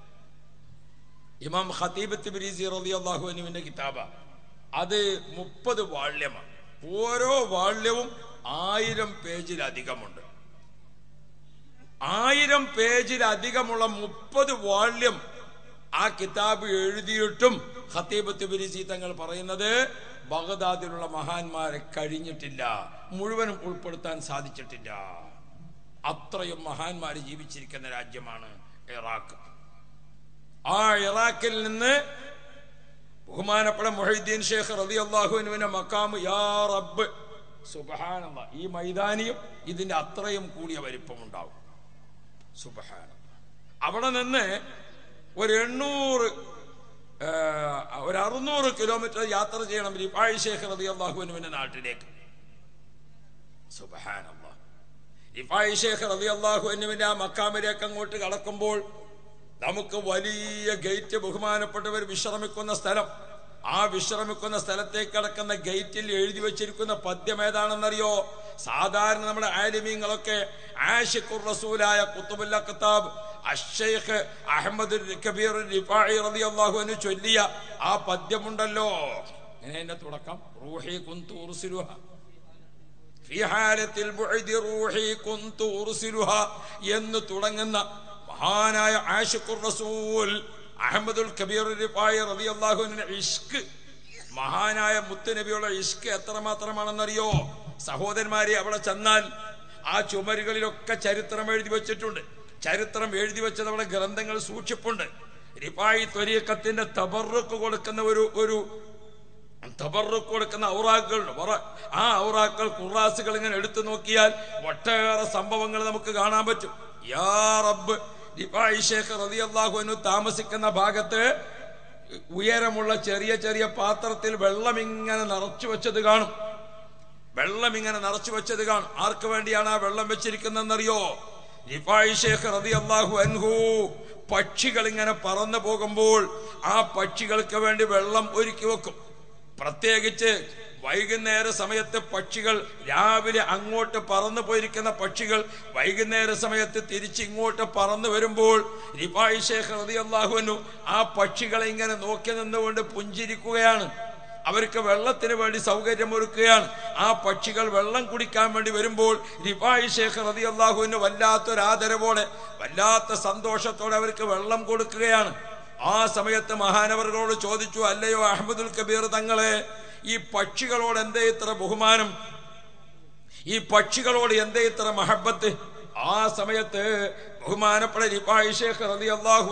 ഇമാം ഖതീബ് തിബ്രീസി റളിയല്ലാഹു അൻഹുവിന്റെ കിതാബ, അത് 30 വാള്യമാണ്. ഓരോ വാള്യവും 1000 പേജിലധികമുണ്ട്. 1000 പേജിലധികമുള്ള 30 വാള്യം ആ കിതാബ് എഴുതിയിട്ടും ഖത്തീബ് തിബ്രിസി തങ്ങൾ പറയുന്നത് ബഗ്ദാദിലുള്ള മഹാന്മാരെ കഴിഞ്ഞിട്ടില്ല, മുഴുവനും ഉൾപ്പെടുത്താൻ സാധിച്ചിട്ടില്ല. അത്രയും മഹാന്മാർ ജീവിച്ചിരിക്കുന്ന രാജ്യമാണ് ഇറാഖ്. ആ ഇറാഖിൽ നിന്ന് ബഹുമാനപ്പെട്ട മുഹൈദ്ദീൻ ഷേഖ് റളിയല്ലാഹു അൻഹുവിന്റെ മഖാമ് യാ റബ്ബ് സുബ്ഹാനല്ലാഹ്, ഈ മൈതാനിയും ഇതിന്റെ അത്രയും കൂടിയ വലിപ്പമുണ്ടാവും. സുബ്ഹാനല്ലാഹ്. അവിടെ നിന്ന് ഒരു 600 കിലോമീറ്റർ യാത്ര ചെയ്യണം റിഫായി ഷേഖ് റളിയല്ലാഹു അൻഹുവിന്റെ നാട്ടിലേക്ക്. സുബ്ഹാനല്ലാഹ്. റിഫായി ഷേഖ് റളിയല്ലാഹു അൻഹുവിന്റെ ആ മഖാമിലേക്ക് അങ്ങോട്ട് കടക്കുമ്പോൾ നമുക്ക് വലിയ ഗേറ്റ്, ബഹുമാനപ്പെട്ടവർ വിശ്രമിക്കുന്ന സ്ഥലം, ആ വിശ്രമിക്കുന്ന സ്ഥലത്തേക്ക് കടക്കുന്ന ഗേറ്റിൽ എഴുതി വെച്ചിരിക്കുന്ന പദ്യം ഏതാണെന്നറിയോ? സാധാരണ നമ്മുടെ ആലിമീങ്ങളൊക്കെ ആശിഖുർ റസൂലായ ഖുത്ബുൽ അഖ്താബ് അശ്ശൈഖ് അഹ്മദ് കബീർ റിഫായി റളിയല്ലാഹു അൻഹു ചൊല്ലിയ ആ പദ്യമുണ്ടല്ലോ, ഇങ്ങനെ അതിന്റെ തുടക്കം റൂഹി കുന്തു ഉർസിലുഹ ഫീ ഹാലത്തിൽ ബുഅദി റൂഹി കുന്തു ഉർസിലുഹ എന്ന് തുടങ്ങുന്ന മഹാനായ ആശിഖുർ റസൂൽ അഹ്മദുൽ കബീർ റിഫായി റളിയല്ലാഹു അൻഹു ഇഷ്ക്, മഹാനായ മുത്തുനബിയുടെ ഇഷ്ക് എത്രമാത്രമാണെന്നറിയോ? സഹോദരന്മാരെ, അവിടെ ചെന്നാൽ ആ ചുമരുകളിലൊക്കെ ചരിത്രം എഴുതി വെച്ചിട്ടുണ്ട്. ചരിത്രം എഴുതി വെച്ചത് അവിടെ ഗ്രന്ഥങ്ങൾ സൂക്ഷിപ്പുണ്ട്. റിഫായി ത്വരീഖത്തിന്റെ തബറുക്ക് കൊടുക്കുന്ന ഒരു തബറുക്ക് കൊടുക്കുന്ന ഔറാഖുകളുണ്ട്. ആ ഔറാഖുകൾ ഖുറാസുകൾ ഇങ്ങനെ എടുത്തു നോക്കിയാൽ ഒട്ടേറെ സംഭവങ്ങൾ നമുക്ക് കാണാൻ പറ്റും. യാ റബ്ബ്, റിഫായി ഷേഖ് റളിയല്ലാഹു അൻഹു താമസിക്കുന്ന ഭാഗത്ത് ഉയരമുള്ള ചെറിയ ചെറിയ പാത്രത്തിൽ വെള്ളം ഇങ്ങനെ നിറച്ചു വെച്ചത് കാണും. വെള്ളം ഇങ്ങനെ നിറച്ചു വെച്ചത് കാണും. ആർക്ക് വേണ്ടിയാണ് ആ വെള്ളം വെച്ചിരിക്കുന്നതെന്നറിയോ? റിഫായി ഷേഖ് റളിയല്ലാഹു അൻഹു പക്ഷികൾ ഇങ്ങനെ പറന്നു പോകുമ്പോൾ ആ പക്ഷികൾക്ക് വേണ്ടി വെള്ളം ഒരുക്കി വെക്കും. പ്രത്യേകിച്ച് വൈകുന്നേര സമയത്ത് പക്ഷികൾ, രാവിലെ അങ്ങോട്ട് പറന്നു പോയിരിക്കുന്ന പക്ഷികൾ വൈകുന്നേര സമയത്ത് തിരിച്ച് ഇങ്ങോട്ട് പറന്നു വരുമ്പോൾ റിഫായി ഷേഖ് റളിയല്ലാഹു അൻഹു ആ പക്ഷികളെ ഇങ്ങനെ നോക്കി നിന്നുകൊണ്ട് പുഞ്ചിരിക്കുകയാണ്. അവർക്ക് വെള്ളത്തിന് വേണ്ടി സൗകര്യമൊരുക്കുകയാണ്. ആ പക്ഷികൾ വെള്ളം കുടിക്കാൻ വേണ്ടി വരുമ്പോൾ റിഫായി ഷേഖ് റളിയല്ലാഹു അൻഹു വല്ലാത്തൊരാദരവോടെ, വല്ലാത്ത സന്തോഷത്തോടെ അവർക്ക് വെള്ളം കൊടുക്കുകയാണ്. ആ സമയത്ത് മഹാനവറുകളോട് ചോദിച്ചു, അല്ലയോ അഹ്മദുൽ കബീർ തങ്ങളെ, ഈ പക്ഷികളോട് എന്തേ ഇത്ര ബഹുമാനം, ഈ പക്ഷികളോട് എന്തേ ഇത്ര മഹബത്ത്? ആ സമയത്ത് ബഹുമാനപ്പെട്ട റിഫായി ഷേഖ് റളിയല്ലാഹു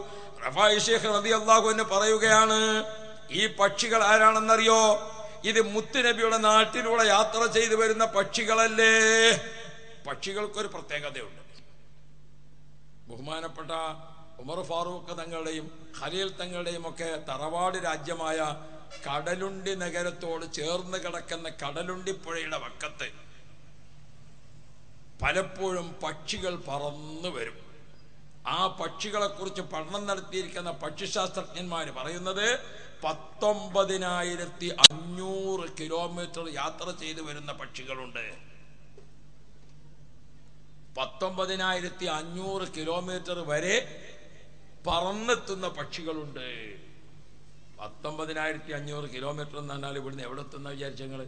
അൻഹു പറയുകയാണ്, ഈ പക്ഷികൾ ആരാണെന്നറിയോ? ഇത് മുത്തുനബിയുടെ നാട്ടിലൂടെ യാത്ര ചെയ്തു വരുന്ന പക്ഷികളല്ലേ. പക്ഷികൾക്കൊരു പ്രത്യേകതയുണ്ട്. ബഹുമാനപ്പെട്ട ഉമർ ഫാറൂഖ് തങ്ങളുടെയും ഖലീൽ തങ്ങളുടെയും ഒക്കെ തറവാട് രാജ്യമായ കടലുണ്ടി നഗരത്തോട് ചേർന്ന് കിടക്കുന്ന കടലുണ്ടി പുഴയുടെ വക്കത്ത് പലപ്പോഴും പക്ഷികൾ പറന്നു വരും. ആ പക്ഷികളെ കുറിച്ച് പഠനം നടത്തിയിരിക്കുന്ന പക്ഷിശാസ്ത്രജ്ഞന്മാര് പറയുന്നത് 19,500 കിലോമീറ്റർ യാത്ര ചെയ്തു വരുന്ന പക്ഷികളുണ്ട്. 19,500 കിലോമീറ്റർ വരെ പറന്നെത്തുന്ന പക്ഷികളുണ്ട്. 19,500 കിലോമീറ്റർ എന്ന് പറഞ്ഞാൽ ഇവിടുന്ന് എവിടെ എത്തുന്ന വിചാരിച്ച നിങ്ങള്?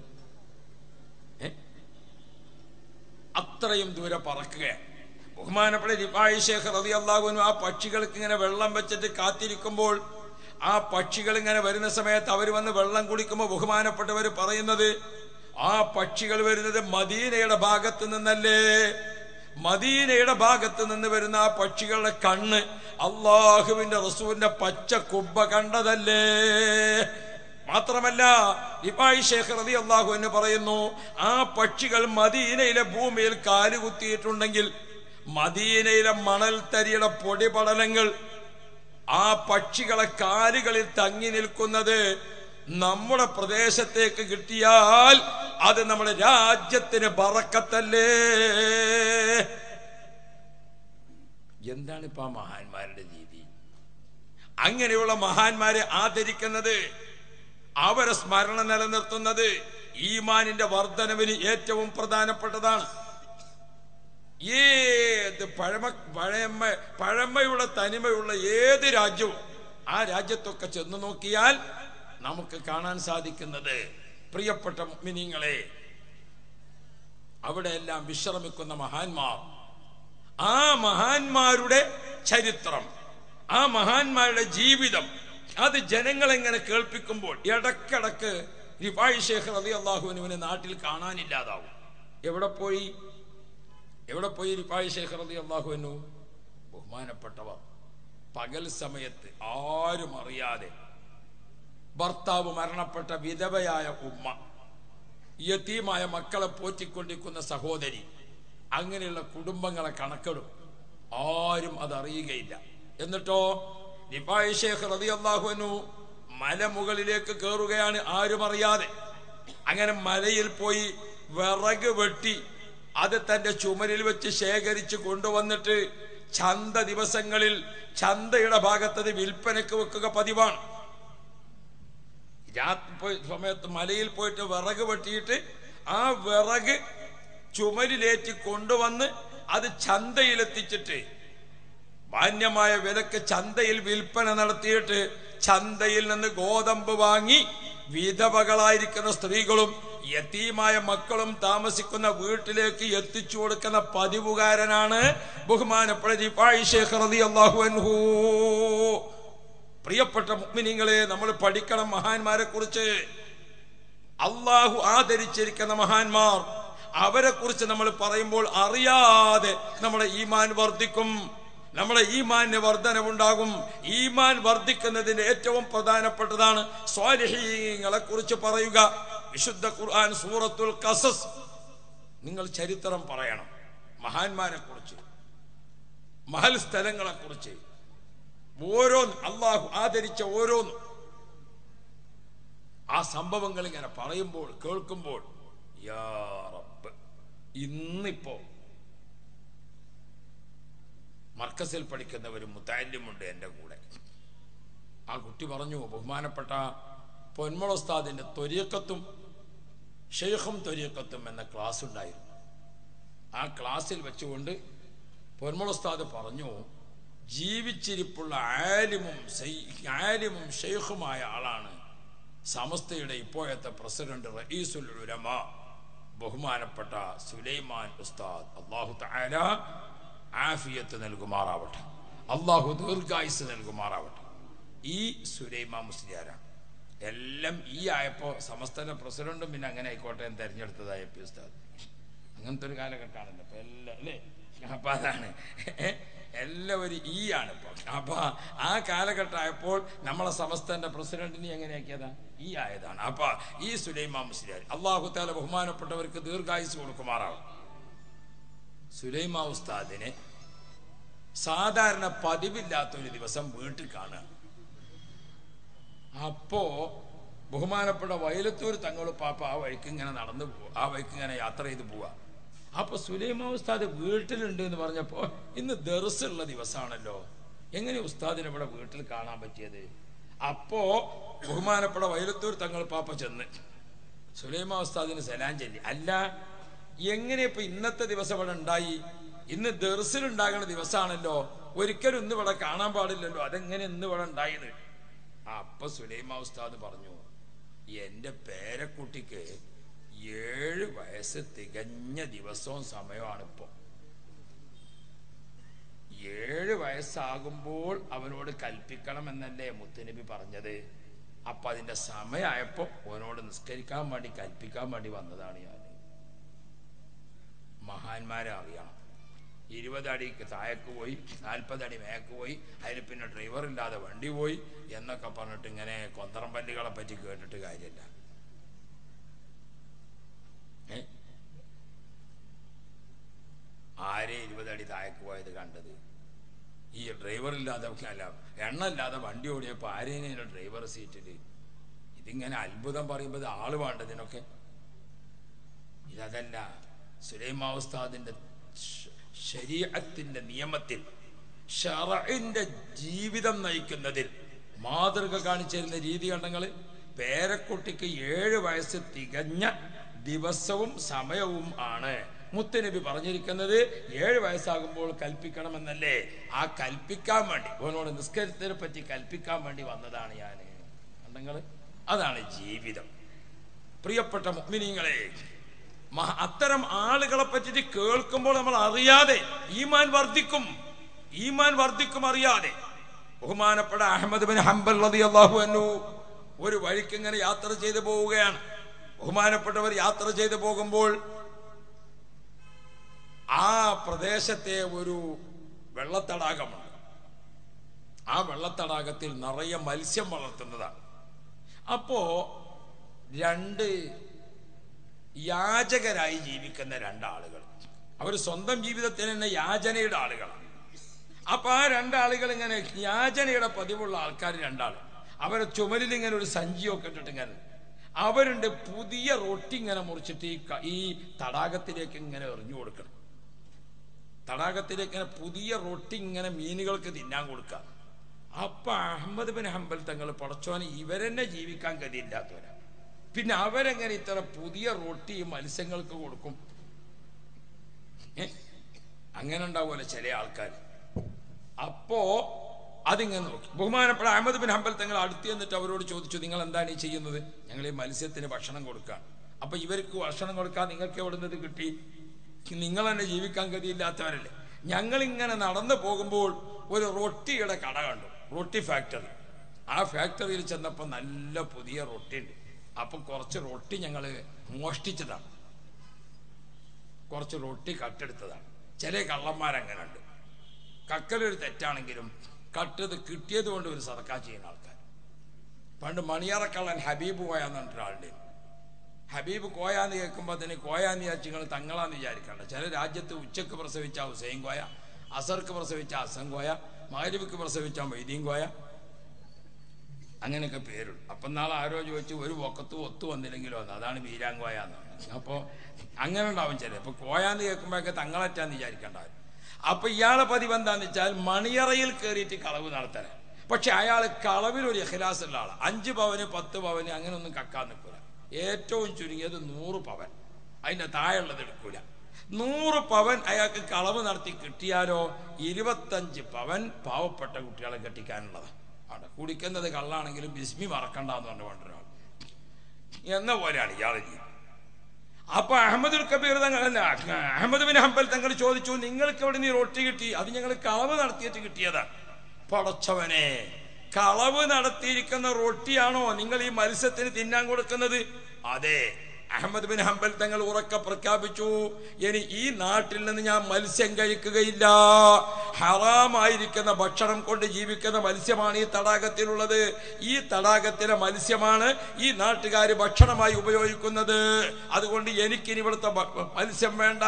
അത്രയും ദൂരെ പറക്കുകയാണ്. ബഹുമാനപ്പെട്ട റിഫായി ഷേഖ് റളിയല്ലാഹു അൻഹു ആ പക്ഷികൾക്ക് ഇങ്ങനെ വെള്ളം വെച്ചിട്ട് കാത്തിരിക്കുമ്പോൾ ആ പക്ഷികൾ ഇങ്ങനെ വരുന്ന സമയത്ത് അവർ വന്ന് വെള്ളം കുടിക്കുമ്പോൾ ബഹുമാനപ്പെട്ടവർ പറയുന്നത്, ആ പക്ഷികൾ വരുന്നത് മദീനയുടെ ഭാഗത്ത് നിന്നല്ലേ. മദീനയുടെ ഭാഗത്ത് നിന്ന് വരുന്ന ആ പക്ഷികളുടെ കണ്ണ് അള്ളാഹുവിന്റെ റസൂലിന്റെ പച്ച കുബ്ബ കണ്ടതല്ലേ. മാത്രമല്ല റിഫായി ഷേഖ് റളിയല്ലാഹു അൻഹു പറയുന്നു, ആ പക്ഷികൾ മദീനയിലെ ഭൂമിയിൽ കാലുകുത്തിയിട്ടുണ്ടെങ്കിൽ മദീനയിലെ മണൽ തരിയുടെ പൊടിപടലങ്ങൾ ആ പക്ഷികളെ കാലുകളിൽ തങ്ങി നിൽക്കുന്നത് നമ്മുടെ പ്രദേശത്തേക്ക് കിട്ടിയാൽ അത് നമ്മുടെ രാജ്യത്തിന് ബറക്കത്തല്ലേ. എന്താണ് ഇപ്പൊ ആ മഹാന്മാരുടെ രീതി? അങ്ങനെയുള്ള മഹാന്മാരെ ആദരിക്കുന്നത്, അവരെ സ്മരണ നിലനിർത്തുന്നത് ഈമാനിന്റെ വർധനവിന് ഏറ്റവും പ്രധാനപ്പെട്ടതാണ്. ഏത് പഴമയുള്ള തനിമയുള്ള ഏത് രാജ്യവും ആ രാജ്യത്തൊക്കെ ചെന്ന് നോക്കിയാൽ നമുക്ക് കാണാൻ സാധിക്കുന്നത്, പ്രിയപ്പെട്ട മുഅ്മിനീങ്ങളെ, അവിടെയെല്ലാം വിശ്രമിക്കുന്ന മഹാന്മാർ, ആ മഹാന്മാരുടെ ചരിത്രം, ആ മഹാന്മാരുടെ ജീവിതം അത് ജനങ്ങളെങ്ങനെ കേൾപ്പിക്കുമ്പോൾ ഇടക്കിടക്ക് റിഫായി ശൈഖ് റളിയല്ലാഹു അൻഹുവിനെ നാട്ടിൽ കാണാനില്ലാതാവും. എവിടെ പോയി റിഫായി ശൈഖ് റളിയല്ലാഹു അൻഹു? ബഹുമാനപ്പെട്ടവർ പകൽ സമയത്ത് ആരും അറിയാതെ ഭർത്താവ് മരണപ്പെട്ട വിധവയായ ഉമ്മ, യതീമായ മക്കളെ പോറ്റിക്കൊണ്ടിരിക്കുന്ന സഹോദരി, അങ്ങനെയുള്ള കുടുംബങ്ങളെ കണക്കെടും. ആരും അതറിയുകയില്ല. എന്നിട്ടോ റിഫായി ശൈഖ് റളിയല്ലാഹു അൻഹു മലമുകളിലേക്ക് കയറുകയാണ്, ആരും അറിയാതെ. അങ്ങനെ മലയിൽ പോയി വിറക് വെട്ടി അത് തന്റെ ചുമരിൽ വെച്ച് ശേഖരിച്ച് കൊണ്ടുവന്നിട്ട് ചന്ത ദിവസങ്ങളിൽ ചന്തയുടെ ഭാഗത്തത് വിൽപ്പനക്ക് വെക്കുക പതിവാണ്. രാത്രി സമയത്ത് മലയിൽ പോയിട്ട് വിറക് വെട്ടിയിട്ട് ആ വിറക് ചുമരിലേറ്റി കൊണ്ടുവന്ന് അത് ചന്തയിലെത്തിച്ചിട്ട് മാന്യമായ വിലക്ക് ചന്തയിൽ വിൽപ്പന നടത്തിയിട്ട് ചന്തയിൽ നിന്ന് ഗോതമ്പ് വാങ്ങി വിധവകളായിരിക്കുന്ന സ്ത്രീകളും യതീമായ മക്കളും താമസിക്കുന്ന വീട്ടിലേക്ക് എത്തിച്ചു കൊടുക്കുന്ന പതിവുകാരനാണ് ബഹുമാനപ്പെട്ട റിഫായി ശൈഖ് റളിയല്ലാഹു അൻഹു. പ്രിയപ്പെട്ട മുഅ്മിനീങ്ങളെ, നമ്മൾ പഠിക്കണം മഹാന്മാരെ കുറിച്ച്. അള്ളാഹു ആദരിച്ചിരിക്കുന്ന മഹാന്മാർ, അവരെ കുറിച്ച് നമ്മൾ പറയുമ്പോൾ അറിയാതെ നമ്മുടെ ഈമാൻ വർദ്ധിക്കും, നമ്മുടെ ഈമാന് വർധനവുണ്ടാകും. ഈമാൻ വർദ്ധിക്കുന്നതിന്റെ ഏറ്റവും പ്രധാനപ്പെട്ടതാണ് സ്വാലിഹീങ്ങളെ കുറിച്ച് പറയുക. വിശുദ്ധ ഖുർആൻ സൂറത്തുൽ ഖസസ്, നിങ്ങൾ ചരിത്രം പറയണം, മഹാന്മാരെ കുറിച്ച്, മഹൽ സ്ഥലങ്ങളെ കുറിച്ച്, ഓരോന്ന് അള്ളാഹു ആദരിച്ച ഓരോന്നും ആ സംഭവങ്ങൾ ഇങ്ങനെ പറയുമ്പോൾ കേൾക്കുമ്പോൾ യാ റബ്ബ്. ഇന്നിപ്പോ മർക്കസിൽ പഠിക്കുന്ന ഒരു മുതഅല്ലിമുണ്ട് എൻ്റെ കൂടെ. ആ കുട്ടി പറഞ്ഞു, ബഹുമാനപ്പെട്ട പൊന്മള ഉസ്താദിന്റെ ത്വരീഖത്തും ഷെയ്ഖും ത്വരീഖത്തും എന്ന ക്ലാസ് ഉണ്ടായിരുന്നു. ആ ക്ലാസ്സിൽ വെച്ചുകൊണ്ട് പൊന്മള ഉസ്താദ് പറഞ്ഞു, ജീവിച്ചിരിപ്പുള്ള ആലിമും ഷെയ്ഖുമായ ആളാണ് സമസ്തയുടെ ഇപ്പോഴത്തെ പ്രസിഡന്റ് റഈസുൽ ഉലമ ബഹുമാനപ്പെട്ട സുലൈമാൻ ഉസ്താദ്. അല്ലാഹു തആല ആഫിയത്ത് നൽകുമാറാവട്ടെ, അള്ളാഹു ദീർഘായുസ് നൽകുമാറാവട്ടെ. ഈ സുലൈമാൻ മുസ്ലിയാരാണ്. എല്ലാം ഈ ആയപ്പോ സമസ്തന്റെ പ്രസിഡന്റും പിന്നെ അങ്ങനെ ആയിക്കോട്ടെ എന്ന് തെരഞ്ഞെടുത്തതായ പി ഉസ്താദ്. അങ്ങനത്തെ ഒരു കാലഘട്ടമാണല്ലോ ഇപ്പൊ എല്ലാം, അല്ലേ? അപ്പൊ അതാണ് എല്ലാവരും ഈ ആണ് ഇപ്പൊ. അപ്പൊ ആ കാലഘട്ടം ആയപ്പോൾ നമ്മളെ സമസ്തന്റെ പ്രസിഡന്റിനെ എങ്ങനെയാക്കിയതാ? ഈ ആയതാണ്. അപ്പൊ ഈ സുലൈമാൻ മുസ്ലിയാർ, അള്ളാഹു തആല ബഹുമാനപ്പെട്ടവർക്ക് ദീർഘായുസ് കൊടുക്കുമാറാവും. സുലൈമാൻ ഉസ്താദിനെ സാധാരണ പതിവില്ലാത്തൊരു ദിവസം വീട്ടിൽ കാണുക. അപ്പോ ബഹുമാനപ്പെട്ട വയലത്തൂർ തങ്ങളും പാപ്പ ആ വഴിക്ക് ഇങ്ങനെ നടന്നു പോവുക, ആ വഴിക്ക് ഇങ്ങനെ യാത്ര ചെയ്ത് പോവുക. അപ്പൊ സുലൈമാൻ ഉസ്താദ് വീട്ടിലുണ്ട് എന്ന് പറഞ്ഞപ്പോ ഇന്ന് ദർസുള്ള ദിവസമാണല്ലോ, എങ്ങനെ ഉസ്താദിനെ ഇവിടെ വീട്ടിൽ കാണാൻ പറ്റിയത്? അപ്പോ ബഹുമാനപ്പെട്ട വയലത്തൂർ തങ്ങൾ പാപ്പ ചെന്ന് സുലൈമാൻ ഉസ്താദിന് സലാം ചൊല്ലി. അല്ല, എങ്ങനെ ഇപ്പൊ ഇന്നത്തെ ദിവസം ഇവിടെ ഉണ്ടായി? ഇന്ന് ദർസിലുണ്ടാകുന്ന ദിവസമാണല്ലോ, ഒരിക്കലും ഇന്ന് ഇവിടെ കാണാൻ പാടില്ലല്ലോ, അതെങ്ങനെ ഇന്ന് ഇവിടെ ഉണ്ടായത്? അപ്പൊ സുലൈമാൻ ഉസ്താദ് പറഞ്ഞു, എന്റെ പേരക്കുട്ടിക്ക് 7 വയസ്സ് തികഞ്ഞ ദിവസവും സമയമാണിപ്പോ. 7 വയസ്സാകുമ്പോൾ അവനോട് കൽപ്പിക്കണം എന്നല്ലേ മുത്തുനബി പറഞ്ഞത്. അപ്പൊ അതിന്റെ സമയമായപ്പോ അവനോട് നിസ്കരിക്കാൻ വേണ്ടി കൽപ്പിക്കാൻ വേണ്ടി വന്നതാണ് ഞാൻ. മഹാന്മാരെ അറിയണം. 20 അടിക്ക് താഴേക്ക് പോയി, 40 അടി മേക്ക് പോയി, അതിൽ പിന്നെ ഡ്രൈവർ ഇല്ലാതെ വണ്ടി പോയി എന്നൊക്കെ പറഞ്ഞിട്ട് ഇങ്ങനെ കൊന്തറമ്പല്ലികളെ പറ്റി കേട്ടിട്ട് കാര്യമില്ല. ആരെ 20 അടി താഴേക്ക് പോയത് കണ്ടത്? ഈ ഡ്രൈവർ ഇല്ലാതെ, അല്ല എണ്ണ ഇല്ലാതെ വണ്ടി ഓടിയപ്പോ ആരേനും ഡ്രൈവർ സീറ്റില്? ഇതിങ്ങനെ അത്ഭുതം പറയുമ്പോൾ ആള് വേണ്ടതിനൊക്കെ. ഇതല്ല, സുലൈമാൻ ഉസ്താദിന്റെ ശരീഅത്തിന്റെ നിയമത്തിൽ, ശറഇന്റെ ജീവിതം നയിക്കുന്നതിൽ മാതൃക കാണിച്ചിരുന്ന രീതി കണ്ടങ്ങള്. പേരക്കുട്ടിക്ക് 7 വയസ്സ് തികഞ്ഞ ദിവസവും സമയവും ആണ് മുത്തുനബി പറഞ്ഞിരിക്കുന്നത്. 7 വയസ്സാകുമ്പോൾ കൽപ്പിക്കണമെന്നല്ലേ? ആ കൽപ്പിക്കാൻ വേണ്ടി, അവനോട് നിസ്കാരത്തിനെ പറ്റി കൽപ്പിക്കാൻ വേണ്ടി വന്നതാണ് ഞാൻ. കണ്ടങ്ങള്, അതാണ് ജീവിതം. പ്രിയപ്പെട്ട മുഅ്മിനീങ്ങളെ, അത്തരം ആളുകളെ പറ്റി കേൾക്കുമ്പോൾ നമ്മൾ അറിയാതെ ഈമാൻ വർദ്ധിക്കും, ഈമാൻ വർദ്ധിക്കും അറിയാതെ. ബഹുമാനപ്പെട്ട അഹ്മദ് ബിൻ ഹംബൽ റളിയല്ലാഹു അൻഹു ഒരു വഴിക്ക് ഇങ്ങനെ യാത്ര ചെയ്തു പോവുകയാണ്. ബഹുമാനപ്പെട്ടവർ യാത്ര ചെയ്തു പോകുമ്പോൾ ആ പ്രദേശത്തെ ഒരു വെള്ളത്തടാകമുണ്ട്. ആ വെള്ളത്തടാകത്തിൽ നിറയെ മത്സ്യം വളർത്തുന്നതാണ്. അപ്പോ രണ്ട് യാചകരായി ജീവിക്കുന്ന രണ്ടാളുകൾ, അവർ സ്വന്തം ജീവിതത്തിൽ തന്നെ യാചനയുടെ ആളുകളാണ്. അപ്പൊ ആ രണ്ടാളുകൾ ഇങ്ങനെ യാചനയുടെ പതിവുള്ള ആൾക്കാർ രണ്ടാൾ, അവരെ ചുമലിൽ ഇങ്ങനെ ഒരു സഞ്ചിയൊക്കെ ഇട്ടിട്ട് ഇങ്ങനെ അവരുണ്ട് പുതിയ റൊട്ടി ഇങ്ങനെ മുറിച്ചിട്ട് ഈ തടാകത്തിലേക്ക് ഇങ്ങനെ എറിഞ്ഞു കൊടുക്കണം. തടാകത്തിലേക്ക് ഇങ്ങനെ പുതിയ റൊട്ടി ഇങ്ങനെ മീനുകൾക്ക് തിന്നാൻ കൊടുക്കുക. അപ്പൊ അഹ്മദ് ബിൻ ഹംബൽ തങ്ങൾ പടച്ചോനെ ഇവരെന്നെ ജീവിക്കാൻ ഗതിയില്ലാത്തവരാ, പിന്നെ അവരെങ്ങനെ ഇത്ര പുതിയ റൊട്ടി മത്സ്യങ്ങൾക്ക് കൊടുക്കും? അങ്ങനെ ഉണ്ടാവുമല്ലോ ചില ആൾക്കാർ. അപ്പോ അതിങ്ങനെ നോക്കി ബഹുമാനപ്പെട്ട അഹ്മദ് ബിൻ ഹംബൽ തങ്ങൾ അടുത്ത് എന്നിട്ട് അവരോട് ചോദിച്ചു, നിങ്ങൾ എന്താണ് ഈ ചെയ്യുന്നത്? ഞങ്ങൾ ഈ മത്സ്യത്തിന് ഭക്ഷണം കൊടുക്കാം. അപ്പൊ ഇവർക്ക് ഭക്ഷണം കൊടുക്കാൻ നിങ്ങൾക്ക് എവിടുന്നത് കിട്ടി? നിങ്ങൾ തന്നെ ജീവിക്കാൻ ഗതിയില്ലാത്തവരല്ലേ. ഞങ്ങളിങ്ങനെ നടന്നു പോകുമ്പോൾ ഒരു റൊട്ടിയുടെ കട കണ്ടു, റൊട്ടി ഫാക്ടറി. ആ ഫാക്ടറിയിൽ ചെന്നപ്പോൾ നല്ല പുതിയ റൊട്ടി ഉണ്ട്. അപ്പൊ കുറച്ച് റൊട്ടി ഞങ്ങൾ മോഷ്ടിച്ചതാണ്, കുറച്ച് റൊട്ടി കട്ടെടുത്തതാണ്. ചില കള്ളന്മാരങ്ങനെ ഉണ്ട്. കക്കലൊരു തെറ്റാണെങ്കിലും കട്ടത് കിട്ടിയത് കൊണ്ട് ഒരു സദക്കാ ചെയ്യുന്ന ആൾക്കാർ. പണ്ട് മണിയറക്കള്ളൻ ഹബീബ് കോയാന്ന് പറഞ്ഞിട്ടൊരാളുടെ, ഹബീബ് കോയാന്ന് കേൾക്കുമ്പോൾ തന്നെ കോയാന്ന് വിചാരിച്ച് നിങ്ങൾ തങ്ങളാന്ന് വിചാരിക്കണ്ട. ചില രാജ്യത്ത് ഉച്ചക്ക് പ്രസവിച്ച ഹുസൈൻ കോയ, അസർക്ക് പ്രസവിച്ച ഹസൻ കോയ, മഗ്‌രിബിക്ക് പ്രസവിച്ച മൊയ്തീൻ കോയ, അങ്ങനെയൊക്കെ പേരുണ്ട്. അപ്പം നാളെ ആരോ ചോദിച്ചു ഒരു ഒത്തു വന്നില്ലെങ്കിലോ അതാണ് വീരാങ്കോയാന്ന്. അപ്പോൾ അങ്ങനെ ഉണ്ടാവും ചില. അപ്പോൾ കോയാന്ന് കേൾക്കുമ്പോഴൊക്കെ തങ്ങളറ്റാന്ന് വിചാരിക്കേണ്ടാവും. അപ്പൊ ഇയാളെ പതിവ് എന്താന്ന് വെച്ചാൽ മണിയറയിൽ കയറിയിട്ട് കളവ് നടത്താൻ. പക്ഷെ അയാൾ കളവിൽ ഒരു ഇഖ്ലാസ് ഉള്ള ആളാണ്. 5 പവന് 10 പവന് അങ്ങനെ ഒന്നും കക്കാൻ നിൽക്കൂല. ഏറ്റവും ചുരുങ്ങിയത് 100 പവൻ, അതിന്റെ താഴെയുള്ളത് എടുക്കൂല. 100 പവൻ അയാൾക്ക് കളവ് നടത്തി കിട്ടിയാലോ 25 പവൻ പാവപ്പെട്ട കുട്ടികളെ കെട്ടിക്കാനുള്ളതാണ്. ആണ് കുടിക്കുന്നത് കള്ളാണെങ്കിലും ബിസ്മി മറക്കണ്ടെന്ന് പറഞ്ഞു കൊണ്ടൊരാൾ എന്ന പോലെയാണ് ഇയാളെ ജീവിതം. അപ്പൊ അഹമ്മദുൽ കബീർ തങ്ങളല്ല, അഹ്മദ് ബിൻ ഹംബൽ തങ്ങൾ ചോദിച്ചു, നിങ്ങൾക്ക് എവിടെ നിന്ന് റൊട്ടി കിട്ടി? അത് ഞങ്ങൾ കളവ് നടത്തിയിട്ട് കിട്ടിയതാണ്. പടച്ചവനെ, കളവ് നടത്തിയിരിക്കുന്ന റൊട്ടിയാണോ നിങ്ങൾ ഈ മത്സ്യത്തിന് തിന്നാൻ കൊടുക്കുന്നത്? അതെ. അഹ്മദ് ബിൻ ഹംബൽ തങ്ങൾ ഉറക്കെ പ്രഖ്യാപിച്ചു, ഇനി ഈ നാട്ടിൽ നിന്ന് ഞാൻ മത്സ്യം കഴിക്കുകയില്ല. ഹറാമായിരിക്കുന്ന ഭക്ഷണം കൊണ്ട് ജീവിക്കുന്ന മത്സ്യമാണ് ഈ തടാകത്തിലുള്ളത്. ഈ തടാകത്തിലെ മത്സ്യമാണ് ഈ നാട്ടുകാർ ഭക്ഷണമായി ഉപയോഗിക്കുന്നത്. അതുകൊണ്ട് എനിക്കിനി ഇവിടുത്തെ മത്സ്യം വേണ്ട.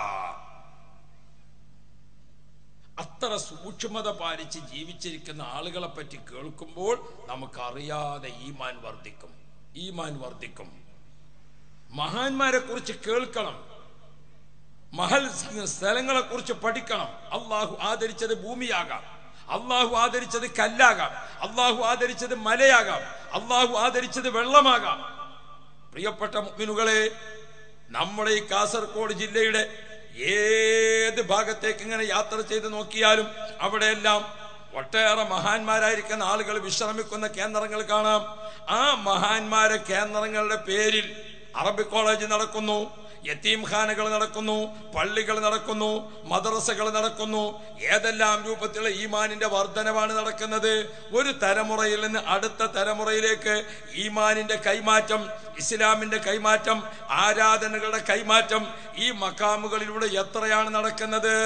അത്ര സൂക്ഷ്മത പാലിച്ച് ജീവിച്ചിരിക്കുന്ന ആളുകളെ പറ്റി കേൾക്കുമ്പോൾ നമുക്കറിയാതെ ഈമാൻ വർദ്ധിക്കും. മഹാന്മാരെ കുറിച്ച് കേൾക്കണം, മഹൽ സ്ഥലങ്ങളെ കുറിച്ച് പഠിക്കണം. അള്ളാഹു ആദരിച്ചത് ഭൂമിയാകാം, അള്ളാഹു ആദരിച്ചത് കല്ലാകാം, അള്ളാഹു ആദരിച്ചത് മലയാകാം, അള്ളാഹു ആദരിച്ചത് വെള്ളമാകാം. പ്രിയപ്പെട്ട മുഅ്മിനുകളെ, നമ്മുടെ ഈ കാസർഗോഡ് ജില്ലയുടെ ഏത് ഭാഗത്തേക്ക് ഇങ്ങനെ യാത്ര ചെയ്ത് നോക്കിയാലും അവിടെയെല്ലാം ഒട്ടേറെ മഹാന്മാരായിരിക്കുന്ന ആളുകൾ വിശ്രമിക്കുന്ന കേന്ദ്രങ്ങൾ കാണാം. ആ മഹാന്മാരെ കേന്ദ്രങ്ങളുടെ പേരിൽ അറബി കോളേജ് നടക്കുന്നു, യതീംഖാനകൾ നടക്കുന്നു, പള്ളികൾ നടക്കുന്നു, മദ്രസകൾ നടക്കുന്നു. ഏതെല്ലാം രൂപത്തിലുള്ള ഈമാനിന്റെ വർധനവാണ് നടക്കുന്നത്. ഒരു തലമുറയിൽ നിന്ന് അടുത്ത തലമുറയിലേക്ക് ഈമാനിന്റെ കൈമാറ്റം, ഇസ്ലാമിന്റെ കൈമാറ്റം, ആരാധനകളുടെ കൈമാറ്റം ഈ മക്കാമുകളിലൂടെ എത്രയാണ് നടക്കുന്നത്?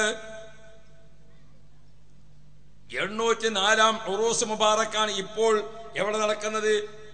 804-ാം ഉറൂസ് മുബാറക്കാണ് ഇപ്പോൾ എവിടെ നടക്കുന്നത്?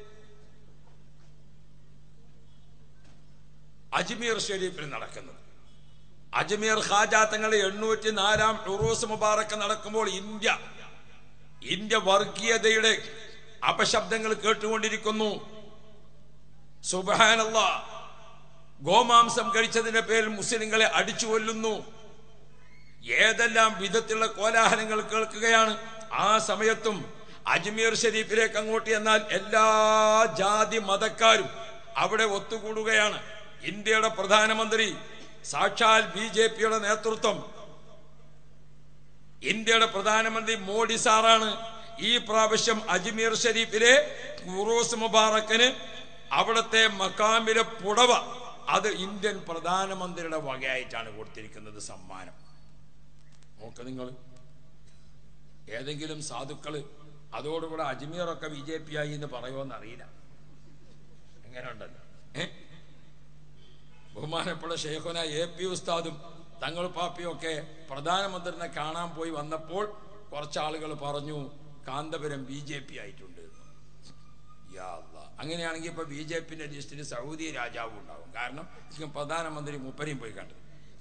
അജ്മീർ ഷരീഫിൽ നടക്കുന്നത്. അജ്മീർ ഖാജ തങ്ങളുടെ 804-ാം ഉറൂസ് മുബാറക്ക് നടക്കുമ്പോൾ ഇന്ത്യ വർഗീയതയുടെ അപശബ്ദങ്ങൾ കേട്ടുകൊണ്ടിരിക്കുന്നു. സുബ്ഹാനല്ലാഹ്, ഗോമാംസം കഴിച്ചതിന്റെ പേരിൽ മുസ്ലിങ്ങളെ അടിച്ചു കൊല്ലുന്നു. ഏതെല്ലാം വിധത്തിലുള്ള കോലാഹലങ്ങൾ കേൾക്കുകയാണ്. ആ സമയത്തും അജ്മീർ ഷരീഫിലേക്ക് അങ്ങോട്ട് എന്നാൽ എല്ലാ ജാതി മതക്കാരും അവിടെ ഒത്തുകൂടുകയാണ്. ഇന്ത്യയുടെ പ്രധാനമന്ത്രി സാക്ഷാൽ BJPയുടെ നേതൃത്വം, ഇന്ത്യയുടെ പ്രധാനമന്ത്രി മോഡി സാറാണ് ഈ പ്രാവശ്യം അജ്മീർ ഷരീഫിലെ ഉറൂസ് മുബാറക്കിന് അവിടുത്തെ മക്കാമിലെ പുടവ അത് ഇന്ത്യൻ പ്രധാനമന്ത്രിയുടെ വകയായിട്ടാണ് കൊടുത്തിരിക്കുന്നത് സമ്മാനം. നോക്ക നിങ്ങൾ, ഏതെങ്കിലും സാധുക്കള് അതോടുകൂടെ അജ്മീറൊക്കെ BJP ആയി എന്ന് പറയുമോന്നറിയില്ല. എങ്ങനെ ഉണ്ടല്ലോ. ബഹുമാനപ്പെട്ട ഷെയ്ഖുന AP ഉസ്താദും തങ്ങൾ പാപ്പിയും ഒക്കെ പ്രധാനമന്ത്രിനെ കാണാൻ പോയി വന്നപ്പോൾ കുറച്ചാളുകൾ പറഞ്ഞു കാന്തപുരം BJP ആയിട്ടുണ്ട്. യാ അല്ലാഹ്. അങ്ങനെയാണെങ്കിൽ ഇപ്പൊ BJPന്റെ ലിസ്റ്റിൽ സൗദി രാജാവും ഉണ്ടാവും. കാരണം പ്രധാനമന്ത്രി മൂപ്പരെയും പോയി കണ്ടു.